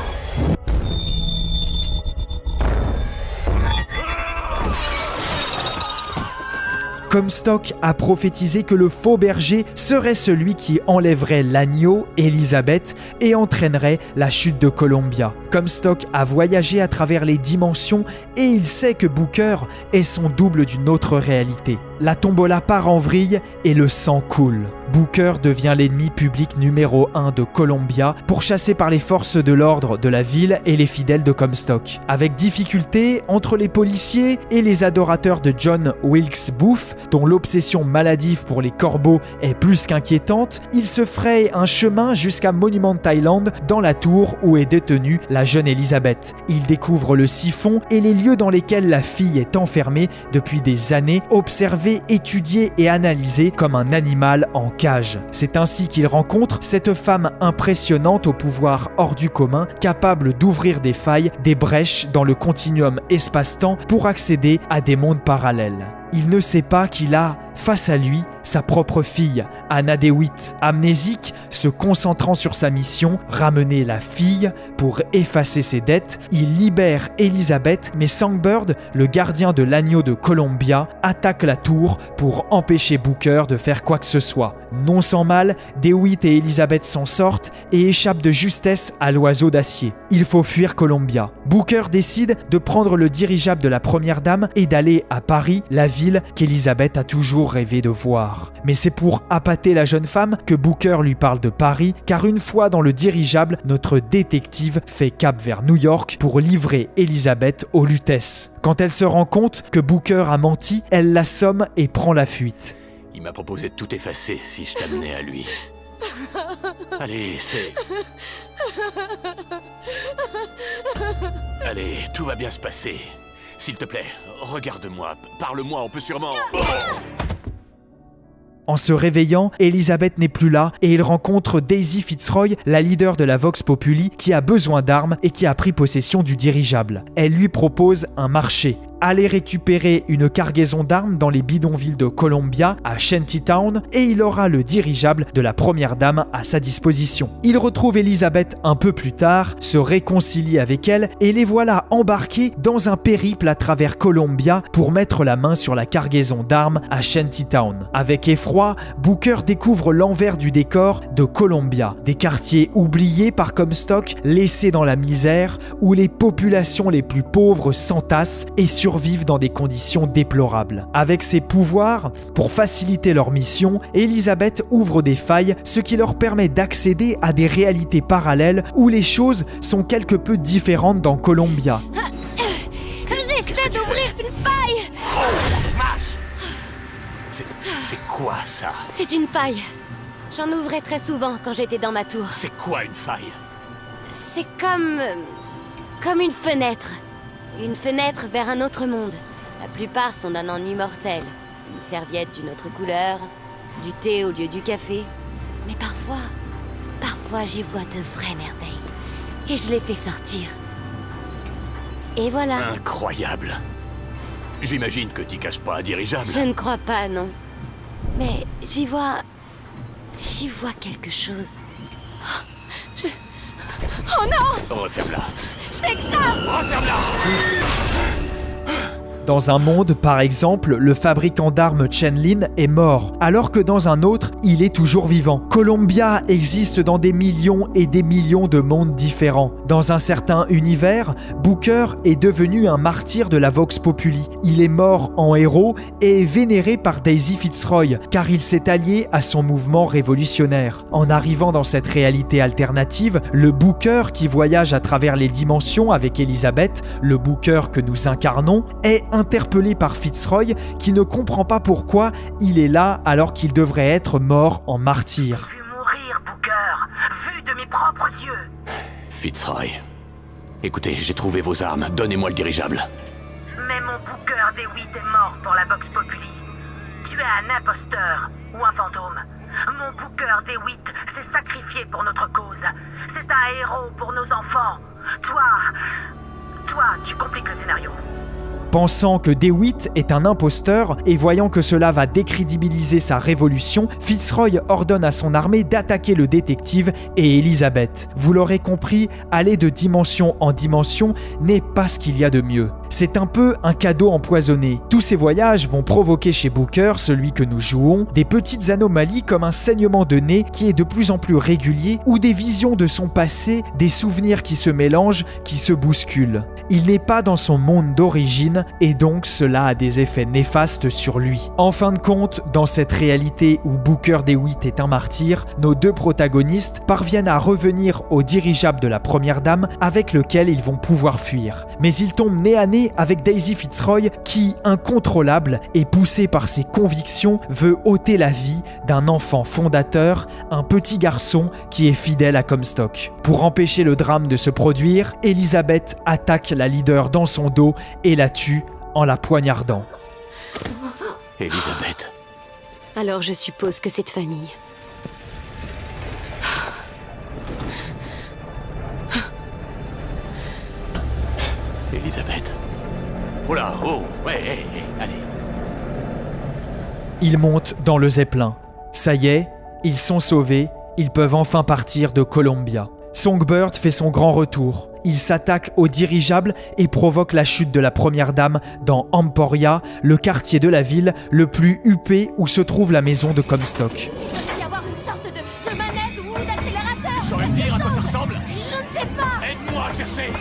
Comstock a prophétisé que le faux berger serait celui qui enlèverait l'agneau, Elizabeth, et entraînerait la chute de Columbia. Comstock a voyagé à travers les dimensions et il sait que Booker est son double d'une autre réalité. La tombola part en vrille et le sang coule. Booker devient l'ennemi public numéro un de Columbia, pourchassé par les forces de l'ordre de la ville et les fidèles de Comstock. Avec difficulté, entre les policiers et les adorateurs de John Wilkes Booth, dont l'obsession maladive pour les corbeaux est plus qu'inquiétante, il se fraye un chemin jusqu'à Monument Island, dans la tour où est détenue la jeune Elizabeth. Il découvre le siphon et les lieux dans lesquels la fille est enfermée depuis des années, observée, étudiée et analysée comme un animal en cage. C'est ainsi qu'il rencontre cette femme impressionnante au pouvoir hors du commun, capable d'ouvrir des failles, des brèches dans le continuum espace-temps pour accéder à des mondes parallèles. Il ne sait pas qu'il a, face à lui, sa propre fille, Anna DeWitt. Amnésique, se concentrant sur sa mission, ramener la fille pour effacer ses dettes, il libère Elizabeth, mais Songbird, le gardien de l'agneau de Columbia, attaque la tour pour empêcher Booker de faire quoi que ce soit. Non sans mal, DeWitt et Elizabeth s'en sortent et échappent de justesse à l'oiseau d'acier. Il faut fuir Columbia. Booker décide de prendre le dirigeable de la première dame et d'aller à Paris, la ville qu'Elizabeth a toujours rêvé de voir. Mais c'est pour appâter la jeune femme que Booker lui parle de Paris, car une fois dans le dirigeable, notre détective fait cap vers New York pour livrer Elizabeth aux Lutèces. Quand elle se rend compte que Booker a menti, elle l'assomme et prend la fuite. Il m'a proposé de tout effacer si je t'amenais à lui. Allez, c'est... Allez, tout va bien se passer. S'il te plaît, regarde-moi, parle-moi, on peut sûrement... En se réveillant, Elizabeth n'est plus là et il rencontre Daisy Fitzroy, la leader de la Vox Populi, qui a besoin d'armes et qui a pris possession du dirigeable. Elle lui propose un marché. Aller récupérer une cargaison d'armes dans les bidonvilles de Columbia à Shantytown et il aura le dirigeable de la première dame à sa disposition. Il retrouve Elizabeth un peu plus tard, se réconcilie avec elle et les voilà embarqués dans un périple à travers Columbia pour mettre la main sur la cargaison d'armes à Shantytown. Avec effroi, Booker découvre l'envers du décor de Columbia, des quartiers oubliés par Comstock, laissés dans la misère, où les populations les plus pauvres s'entassent et sur survivent dans des conditions déplorables. Avec ses pouvoirs, pour faciliter leur mission, Elizabeth ouvre des failles, ce qui leur permet d'accéder à des réalités parallèles où les choses sont quelque peu différentes dans Columbia. J'essaie d'ouvrir une faille. Oh la vache! C'est... c'est quoi ça? C'est une faille. J'en ouvrais très souvent quand j'étais dans ma tour. C'est quoi une faille? C'est comme... comme une fenêtre. Une fenêtre vers un autre monde. La plupart sont d'un ennui mortel. Une serviette d'une autre couleur, du thé au lieu du café. Mais parfois, parfois j'y vois de vraies merveilles. Et je les fais sortir. Et voilà. Incroyable. J'imagine que t'y caches pas un dirigeable. Je ne crois pas, non. Mais j'y vois... j'y vois quelque chose. Oh, je... oh non! Referme-la. Je fais que ça! Referme-la! Dans un monde, par exemple, le fabricant d'armes Chen Lin est mort, alors que dans un autre, il est toujours vivant. Columbia existe dans des millions et des millions de mondes différents. Dans un certain univers, Booker est devenu un martyr de la Vox Populi. Il est mort en héros et est vénéré par Daisy Fitzroy, car il s'est allié à son mouvement révolutionnaire. En arrivant dans cette réalité alternative, le Booker qui voyage à travers les dimensions avec Elizabeth, le Booker que nous incarnons, est interpellé par Fitzroy qui ne comprend pas pourquoi il est là alors qu'il devrait être mort en martyr. J'ai vu mourir, Booker, vu de mes propres yeux. Fitzroy, écoutez, j'ai trouvé vos armes, donnez-moi le dirigeable. Mais mon Booker DeWitt est mort pour la Vox Populi. Tu es un imposteur ou un fantôme. Mon Booker DeWitt s'est sacrifié pour notre cause. C'est un héros pour nos enfants. Toi, toi, tu compliques le scénario. Pensant que DeWitt est un imposteur et voyant que cela va décrédibiliser sa révolution, Fitzroy ordonne à son armée d'attaquer le détective et Elizabeth. Vous l'aurez compris, aller de dimension en dimension n'est pas ce qu'il y a de mieux. C'est un peu un cadeau empoisonné. Tous ces voyages vont provoquer chez Booker, celui que nous jouons, des petites anomalies comme un saignement de nez qui est de plus en plus régulier ou des visions de son passé, des souvenirs qui se mélangent, qui se bousculent. Il n'est pas dans son monde d'origine et donc cela a des effets néfastes sur lui. En fin de compte, dans cette réalité où Booker DeWitt est un martyr, nos deux protagonistes parviennent à revenir au dirigeable de la première dame avec lequel ils vont pouvoir fuir. Mais ils tombent nez à nez avec Daisy Fitzroy qui, incontrôlable et poussée par ses convictions, veut ôter la vie d'un enfant fondateur, un petit garçon qui est fidèle à Comstock. Pour empêcher le drame de se produire, Elizabeth attaque la leader dans son dos et la tue en la poignardant. Elizabeth. Alors je suppose que cette famille... Elizabeth. Oh là, oh, ouais, hey, hey, allez. Ils montent dans le Zeppelin. Ça y est, ils sont sauvés, ils peuvent enfin partir de Columbia. Songbird fait son grand retour. Il s'attaque au dirigeable et provoque la chute de la première dame dans Emporia, le quartier de la ville le plus huppé où se trouve la maison de Comstock. Il doit y avoir une sorte de, de manette ou d'accélérateur. Tu saurais me dire à quoi ça ressemble? Je ne sais pas. Aide-moi à chercher.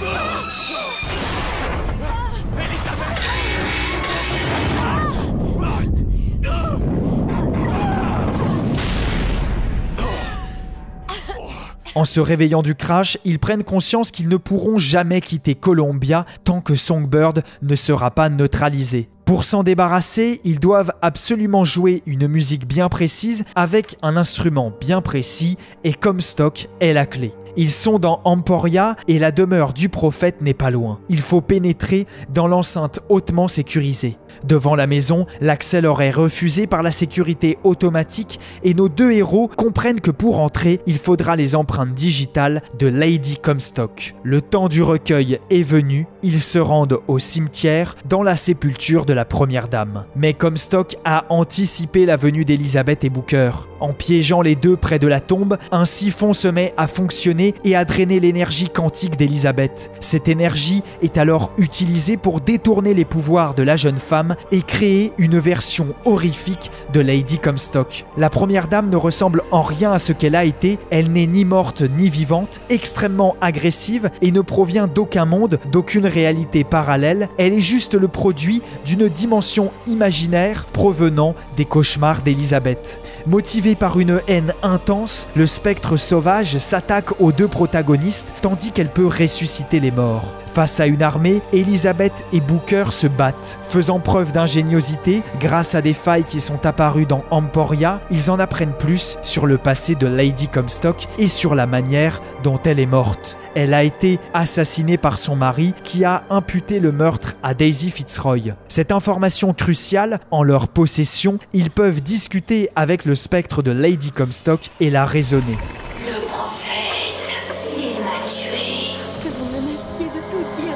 En se réveillant du crash, ils prennent conscience qu'ils ne pourront jamais quitter Columbia tant que Songbird ne sera pas neutralisé. Pour s'en débarrasser, ils doivent absolument jouer une musique bien précise avec un instrument bien précis et Comstock est la clé. Ils sont dans Emporia et la demeure du prophète n'est pas loin. Il faut pénétrer dans l'enceinte hautement sécurisée. Devant la maison, l'accès leur est refusé par la sécurité automatique et nos deux héros comprennent que pour entrer, il faudra les empreintes digitales de Lady Comstock. Le temps du recueil est venu, ils se rendent au cimetière dans la sépulture de la première dame. Mais Comstock a anticipé la venue d'Elizabeth et Booker. En piégeant les deux près de la tombe, un siphon se met à fonctionner et à drainer l'énergie quantique d'Elizabeth. Cette énergie est alors utilisée pour détourner les pouvoirs de la jeune femme et créer une version horrifique de Lady Comstock. La première dame ne ressemble en rien à ce qu'elle a été, elle n'est ni morte ni vivante, extrêmement agressive et ne provient d'aucun monde, d'aucune réalité parallèle, elle est juste le produit d'une dimension imaginaire provenant des cauchemars d'Elizabeth. Motivé par une haine intense, le spectre sauvage s'attaque aux deux protagonistes tandis qu'elle peut ressusciter les morts. Face à une armée, Elizabeth et Booker se battent. Faisant preuve d'ingéniosité, grâce à des failles qui sont apparues dans Emporia, ils en apprennent plus sur le passé de Lady Comstock et sur la manière dont elle est morte. Elle a été assassinée par son mari qui a imputé le meurtre à Daisy Fitzroy. Cette information cruciale, en leur possession, ils peuvent discuter avec le spectre de Lady Comstock et la raisonner. Le prophète, il m'a tué. Est-ce que vous menaciez de tout dire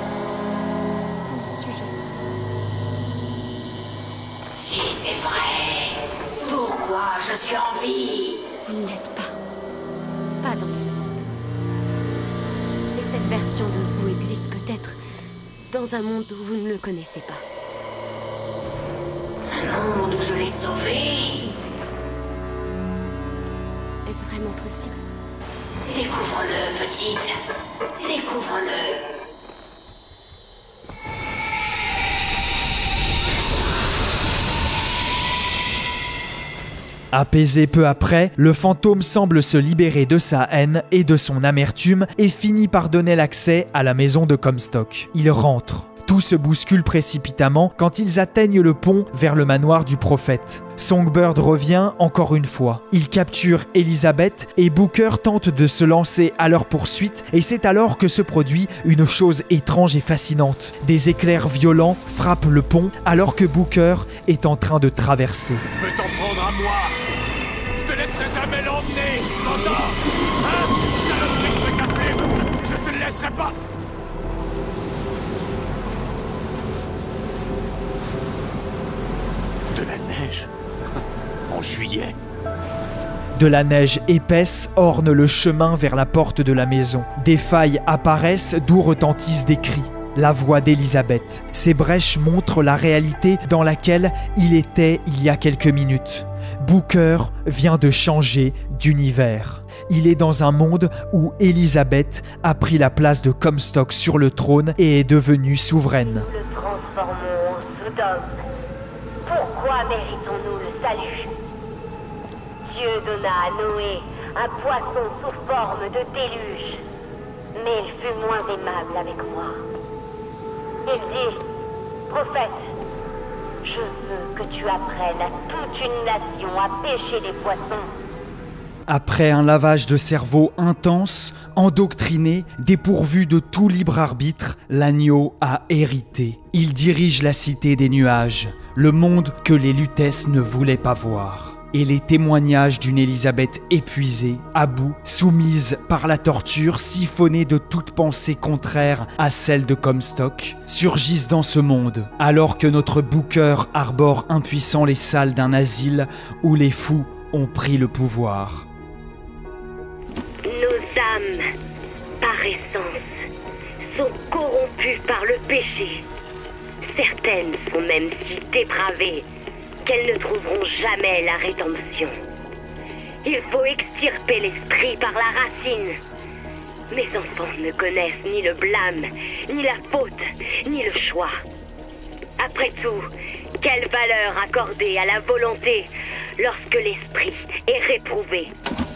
à mon sujet? Si c'est vrai, pourquoi je suis en vie? Vous ne l'êtes pas. Pas dans ce monde. Et cette version de vous existe peut-être dans un monde où vous ne le connaissez pas. Un monde où je l'ai sauvé. Je ne sais pas. Est-ce vraiment possible? Découvre-le, petite. Découvre-le. Apaisé peu après, le fantôme semble se libérer de sa haine et de son amertume et finit par donner l'accès à la maison de Comstock. Il rentre. Tout se bouscule précipitamment quand ils atteignent le pont vers le manoir du prophète. Songbird revient encore une fois. Il capture Elizabeth et Booker tente de se lancer à leur poursuite et c'est alors que se produit une chose étrange et fascinante. Des éclairs violents frappent le pont alors que Booker est en train de traverser. Je peux t'en prendre à moi. Je te laisserai jamais l'emmener, t'entends? Hein? Saloperie de café, je te laisserai pas. juillet. De la neige épaisse orne le chemin vers la porte de la maison. Des failles apparaissent d'où retentissent des cris. La voix d'Elisabeth. Ces brèches montrent la réalité dans laquelle il était il y a quelques minutes. Booker vient de changer d'univers. Il est dans un monde où Elisabeth a pris la place de Comstock sur le trône et est devenue souveraine. Nous le transformons en Sodome. Pourquoi méritons-nous le salut? Dieu donna à Noé un poisson sous forme de déluge, mais il fut moins aimable avec moi. Il dit, prophète, je veux que tu apprennes à toute une nation à pêcher les poissons. Après un lavage de cerveau intense, endoctriné, dépourvu de tout libre arbitre, l'agneau a hérité. Il dirige la cité des nuages, le monde que les Lutèces ne voulaient pas voir. Et les témoignages d'une Elisabeth épuisée, à bout, soumise par la torture, siphonnée de toute pensée contraire à celle de Comstock, surgissent dans ce monde, alors que notre Booker arbore impuissant les salles d'un asile où les fous ont pris le pouvoir. Nos âmes, par essence, sont corrompues par le péché. Certaines sont même si dépravées qu'elles ne trouveront jamais la rédemption. Il faut extirper l'esprit par la racine. Mes enfants ne connaissent ni le blâme, ni la faute, ni le choix. Après tout, quelle valeur accorder à la volonté lorsque l'esprit est réprouvé?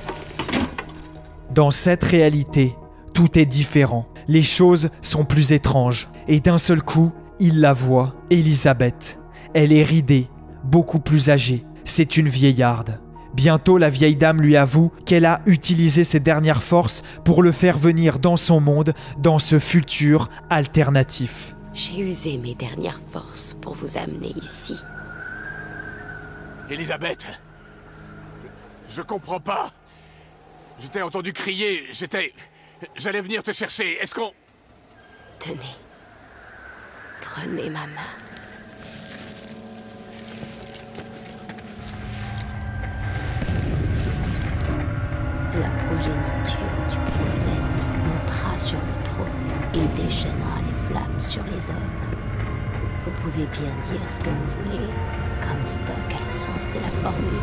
Dans cette réalité, tout est différent. Les choses sont plus étranges. Et d'un seul coup, il la voit, Elisabeth. Elle est ridée, beaucoup plus âgée. C'est une vieillarde. Bientôt, la vieille dame lui avoue qu'elle a utilisé ses dernières forces pour le faire venir dans son monde, dans ce futur alternatif. J'ai usé mes dernières forces pour vous amener ici. Elisabeth, je, je comprends pas. Je t'ai entendu crier, j'étais... J'allais venir te chercher, est-ce qu'on... Tenez. Prenez ma main. La progéniture du prophète montera sur le trône et déchaînera les flammes sur les hommes. Vous pouvez bien dire ce que vous voulez, Comstock a le sens de la formule.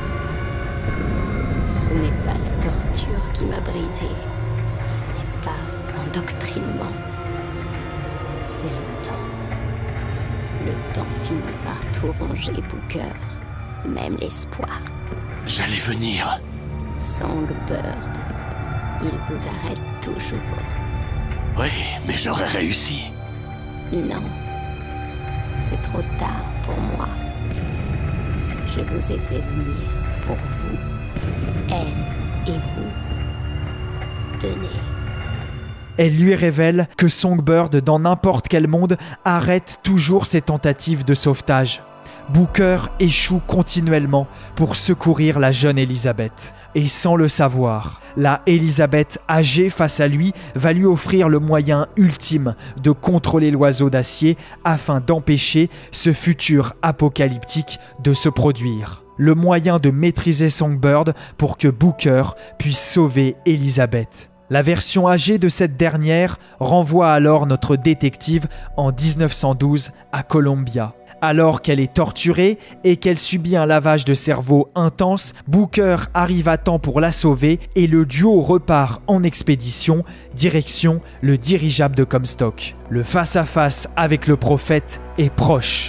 Ce n'est pas la torture qui m'a brisé, ce n'est pas l'endoctrinement, c'est le temps. Le temps finit par tout ranger, Booker, même l'espoir. J'allais venir. Songbird, il vous arrête toujours. Oui, mais j'aurais réussi. Non, c'est trop tard pour moi. Je vous ai fait venir pour vous, elle et vous. Tenez. Elle lui révèle que Songbird, dans n'importe quel monde, arrête toujours ses tentatives de sauvetage. Booker échoue continuellement pour secourir la jeune Elisabeth. Et sans le savoir, la Elisabeth âgée face à lui va lui offrir le moyen ultime de contrôler l'oiseau d'acier afin d'empêcher ce futur apocalyptique de se produire. Le moyen de maîtriser Songbird pour que Booker puisse sauver Elisabeth. La version âgée de cette dernière renvoie alors notre détective en mille neuf cent douze à Columbia. Alors qu'elle est torturée et qu'elle subit un lavage de cerveau intense, Booker arrive à temps pour la sauver et le duo repart en expédition, direction le dirigeable de Comstock. Le face-à-face avec le prophète est proche.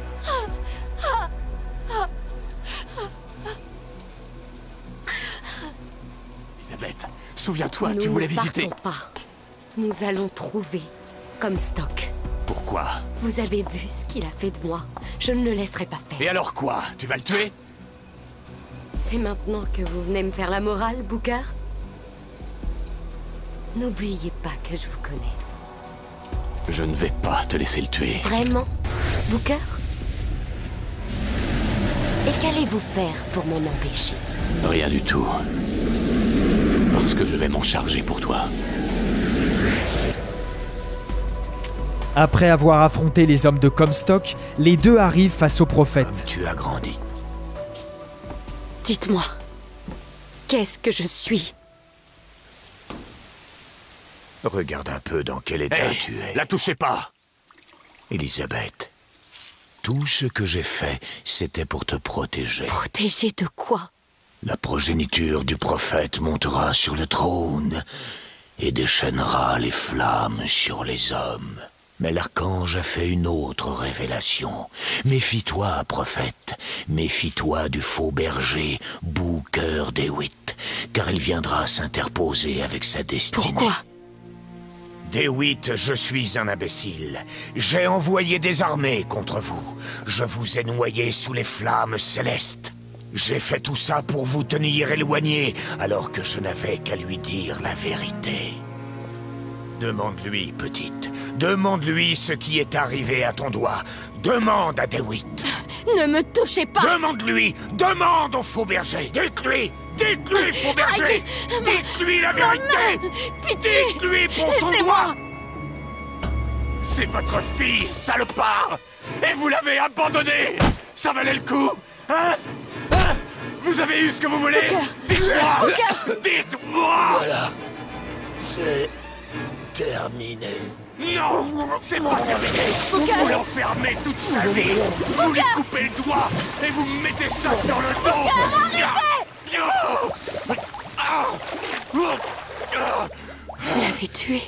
Elisabeth, souviens-toi, tu voulais visiter... Nous ne partons pas. Nous allons trouver Comstock. Pourquoi? Vous avez vu ce qu'il a fait de moi. Je ne le laisserai pas faire. Et alors quoi? Tu vas le tuer? C'est maintenant que vous venez me faire la morale, Booker? N'oubliez pas que je vous connais. Je ne vais pas te laisser le tuer. Vraiment, Booker? Et qu'allez-vous faire pour m'en empêcher? Rien du tout. Parce que je vais m'en charger pour toi. Après avoir affronté les hommes de Comstock, les deux arrivent face au prophète. Comme tu as grandi. Dites-moi, qu'est-ce que je suis? Regarde un peu dans quel état Hey, tu es. la touchez pas! Elisabeth, tout ce que j'ai fait, c'était pour te protéger. Protéger de quoi? La progéniture du prophète montera sur le trône et déchaînera les flammes sur les hommes. Mais l'archange a fait une autre révélation. Méfie-toi, prophète, méfie-toi du faux berger Booker DeWitt, car il viendra s'interposer avec sa destinée. Pourquoi? DeWitt, je suis un imbécile. J'ai envoyé des armées contre vous. Je vous ai noyé sous les flammes célestes. J'ai fait tout ça pour vous tenir éloignés, alors que je n'avais qu'à lui dire la vérité. Demande-lui, petite. Demande-lui ce qui est arrivé à ton doigt. Demande à DeWitt. Ne me touchez pas! Demande-lui. Demande au faux berger. Dites-lui. Dites-lui, faux berger. Dites-lui la vérité. Pitié! Dites-lui pour son Laissez-moi! doigt. C'est votre fille, salopard! Et vous l'avez abandonnée! Ça valait le coup? Hein? Hein? Vous avez eu ce que vous voulez? Dites-moi! Dites-moi! Voilà. C'est terminé. Non! C'est pas terminé! Vous Booker! l'enfermez toute sa vie! Vous lui coupez le doigt et vous mettez ça sur le dos! Vous l'avez tué.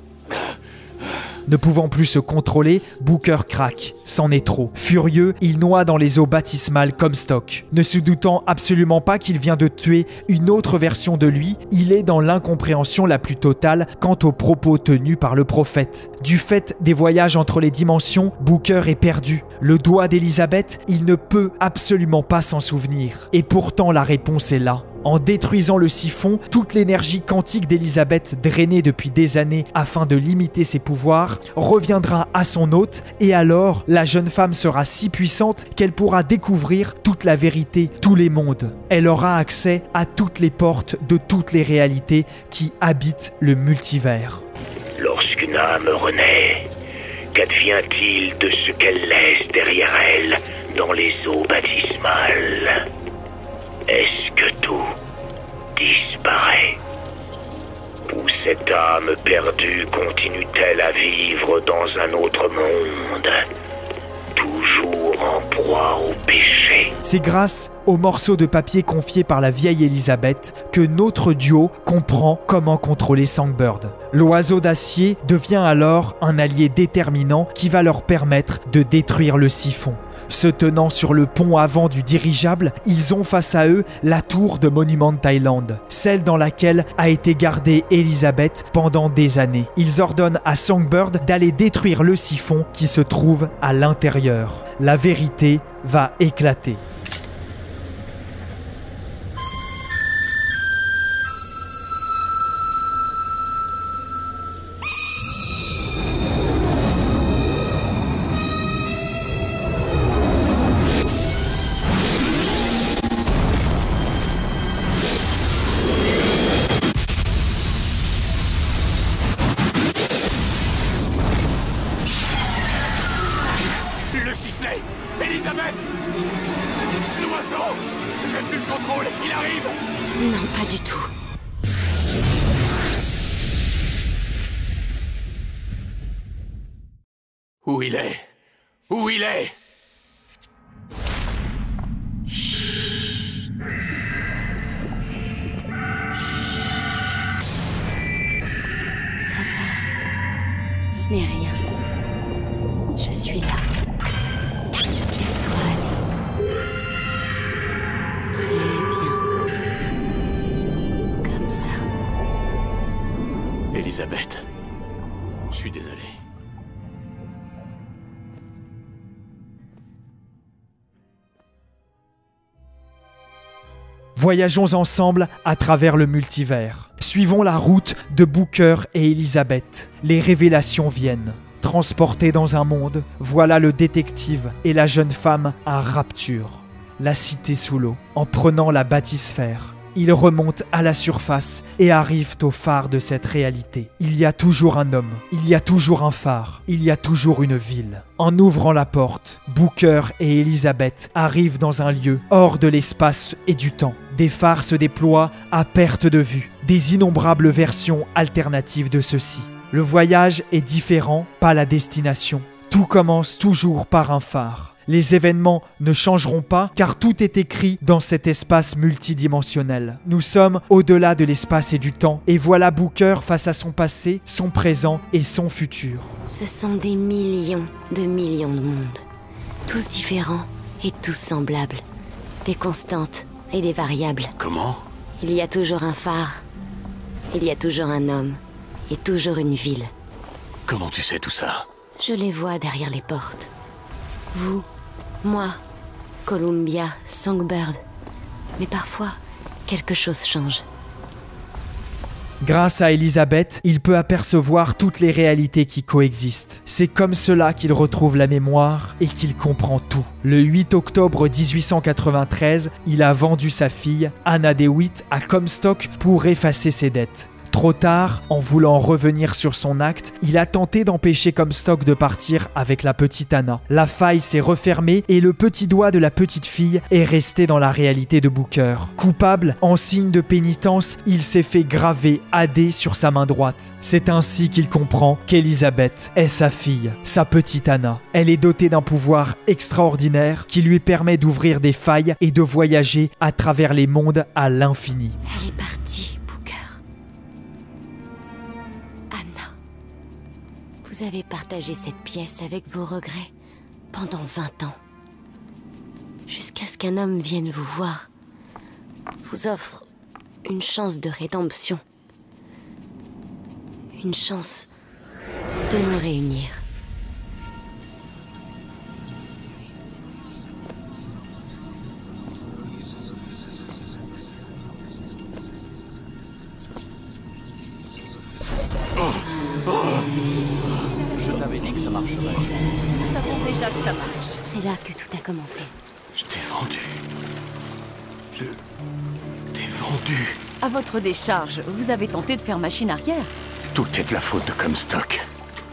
Ne pouvant plus se contrôler, Booker craque. C'en est trop. Furieux, il noie dans les eaux baptismales Comstock. Ne se doutant absolument pas qu'il vient de tuer une autre version de lui, il est dans l'incompréhension la plus totale quant aux propos tenus par le prophète. Du fait des voyages entre les dimensions, Booker est perdu. Le doigt d'Elisabeth, il ne peut absolument pas s'en souvenir. Et pourtant la réponse est là. En détruisant le siphon, toute l'énergie quantique d'Elisabeth drainée depuis des années afin de limiter ses pouvoirs reviendra à son hôte et alors la jeune femme sera si puissante qu'elle pourra découvrir toute la vérité, tous les mondes. Elle aura accès à toutes les portes de toutes les réalités qui habitent le multivers. Lorsqu'une âme renaît, qu'advient-il de ce qu'elle laisse derrière elle dans les eaux baptismales? Est-ce que tout disparaît? Ou cette âme perdue continue-t-elle à vivre dans un autre monde, toujours en proie au péché? C'est grâce au morceau de papier confié par la vieille Elisabeth que notre duo comprend comment contrôler Songbird. L'oiseau d'acier devient alors un allié déterminant qui va leur permettre de détruire le siphon. Se tenant sur le pont avant du dirigeable, ils ont face à eux la tour de Monument Island, celle dans laquelle a été gardée Elisabeth pendant des années. Ils ordonnent à Songbird d'aller détruire le siphon qui se trouve à l'intérieur. La vérité va éclater. Le sifflet! Elisabeth! L'oiseau! J'ai plus le contrôle, il arrive! Non, pas du tout. Où il est? Où il est? Ça va. Ce n'est rien. Je suis là. Laisse-toi aller. Très bien. Comme ça. Elisabeth, je suis désolé. Voyageons ensemble à travers le multivers. Suivons la route de Booker et Elisabeth. Les révélations viennent. Transportés dans un monde, voilà le détective et la jeune femme à rapture. La cité sous l'eau, en prenant la bâtisphère. Ils remontent à la surface et arrivent au phare de cette réalité. Il y a toujours un homme, il y a toujours un phare, il y a toujours une ville. En ouvrant la porte, Booker et Elizabeth arrivent dans un lieu hors de l'espace et du temps. Des phares se déploient à perte de vue, des innombrables versions alternatives de ceux-ci. Le voyage est différent, pas la destination. Tout commence toujours par un phare. Les événements ne changeront pas car tout est écrit dans cet espace multidimensionnel. Nous sommes au-delà de l'espace et du temps et voilà Booker face à son passé, son présent et son futur. Ce sont des millions de millions de mondes, tous différents et tous semblables, des constantes et des variables. Comment? Il y a toujours un phare, il y a toujours un homme et toujours une ville. Comment tu sais tout ça? Je les vois derrière les portes. Vous, moi, Columbia, Songbird. Mais parfois, quelque chose change. Grâce à Elizabeth, il peut apercevoir toutes les réalités qui coexistent. C'est comme cela qu'il retrouve la mémoire et qu'il comprend tout. Le huit octobre mille huit cent quatre-vingt-treize, il a vendu sa fille, Anna DeWitt, à Comstock pour effacer ses dettes. Trop tard, en voulant revenir sur son acte, il a tenté d'empêcher Comstock de partir avec la petite Anna. La faille s'est refermée et le petit doigt de la petite fille est resté dans la réalité de Booker. Coupable, en signe de pénitence, il s'est fait graver A D sur sa main droite. C'est ainsi qu'il comprend qu'Elizabeth est sa fille, sa petite Anna. Elle est dotée d'un pouvoir extraordinaire qui lui permet d'ouvrir des failles et de voyager à travers les mondes à l'infini. Elle est partie. Vous avez partagé cette pièce avec vos regrets pendant vingt ans. Jusqu'à ce qu'un homme vienne vous voir, vous offre une chance de rédemption. Une chance de nous réunir. Je t'avais dit que ça marcherait. Nous savons déjà que ça marche. C'est là que tout a commencé. Je t'ai vendu. Je t'ai vendu. À votre décharge, vous avez tenté de faire machine arrière. Tout est de la faute de Comstock.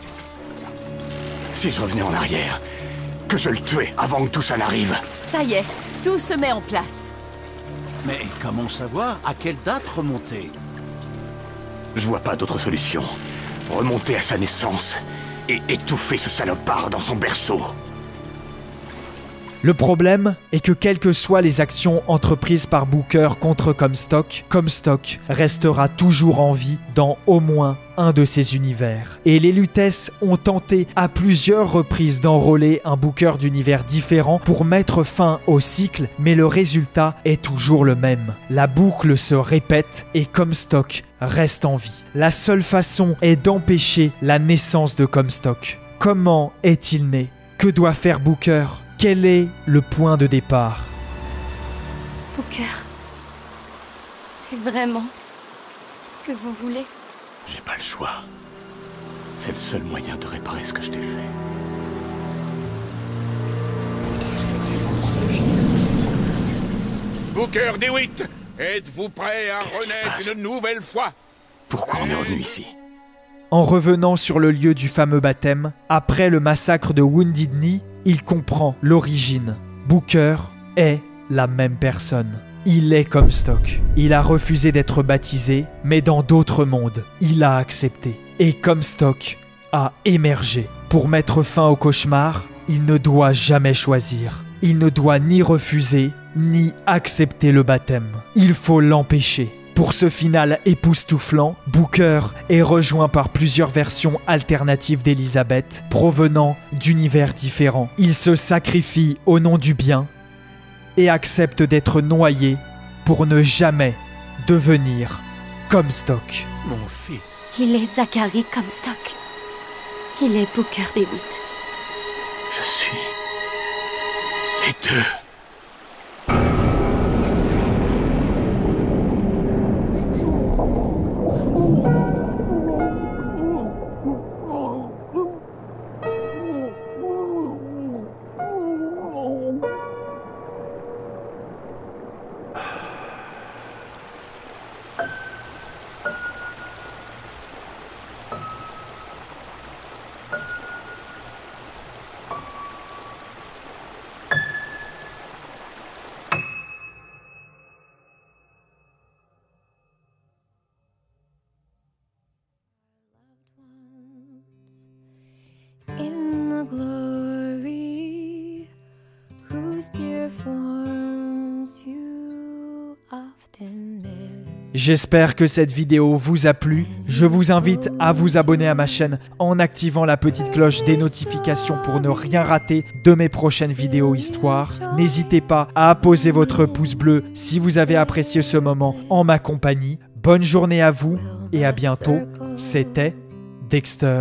Si je revenais en arrière, que je le tuais avant que tout ça n'arrive. Ça y est, tout se met en place. Mais comment savoir à quelle date remonter? Je vois pas d'autre solution. Remonter à sa naissance et étouffer ce salopard dans son berceau. Le problème est que quelles que soient les actions entreprises par Booker contre Comstock, Comstock restera toujours en vie dans au moins un de ses univers. Et les Lutèces ont tenté à plusieurs reprises d'enrôler un Booker d'univers différent pour mettre fin au cycle, mais le résultat est toujours le même. La boucle se répète et Comstock reste en vie. La seule façon est d'empêcher la naissance de Comstock. Comment est-il né? Que doit faire Booker? Quel est le point de départ? Booker, c'est vraiment ce que vous voulez? J'ai pas le choix. C'est le seul moyen de réparer ce que je t'ai fait. Booker DeWitt, êtes-vous prêt à renaître une nouvelle fois? Pourquoi on est revenu ici? En revenant sur le lieu du fameux baptême, après le massacre de Wounded Knee, il comprend l'origine. Booker est la même personne. Il est Comstock. Il a refusé d'être baptisé, mais dans d'autres mondes, il a accepté. Et Comstock a émergé. Pour mettre fin au cauchemar, il ne doit jamais choisir. Il ne doit ni refuser, ni accepter le baptême. Il faut l'empêcher. Pour ce final époustouflant, Booker est rejoint par plusieurs versions alternatives d'Elizabeth provenant d'univers différents. Il se sacrifie au nom du bien et accepte d'être noyé pour ne jamais devenir Comstock. Mon fils. Il est Zachary Comstock. Il est Booker DeWitt. Je suis les deux. J'espère que cette vidéo vous a plu. Je vous invite à vous abonner à ma chaîne en activant la petite cloche des notifications pour ne rien rater de mes prochaines vidéos histoire. N'hésitez pas à poser votre pouce bleu si vous avez apprécié ce moment en ma compagnie. Bonne journée à vous et à bientôt. C'était Dexter.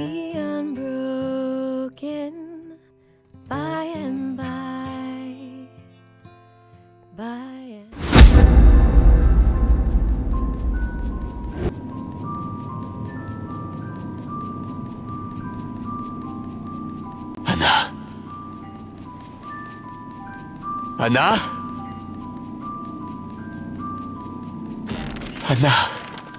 Anna Anna Anna C'est toi ?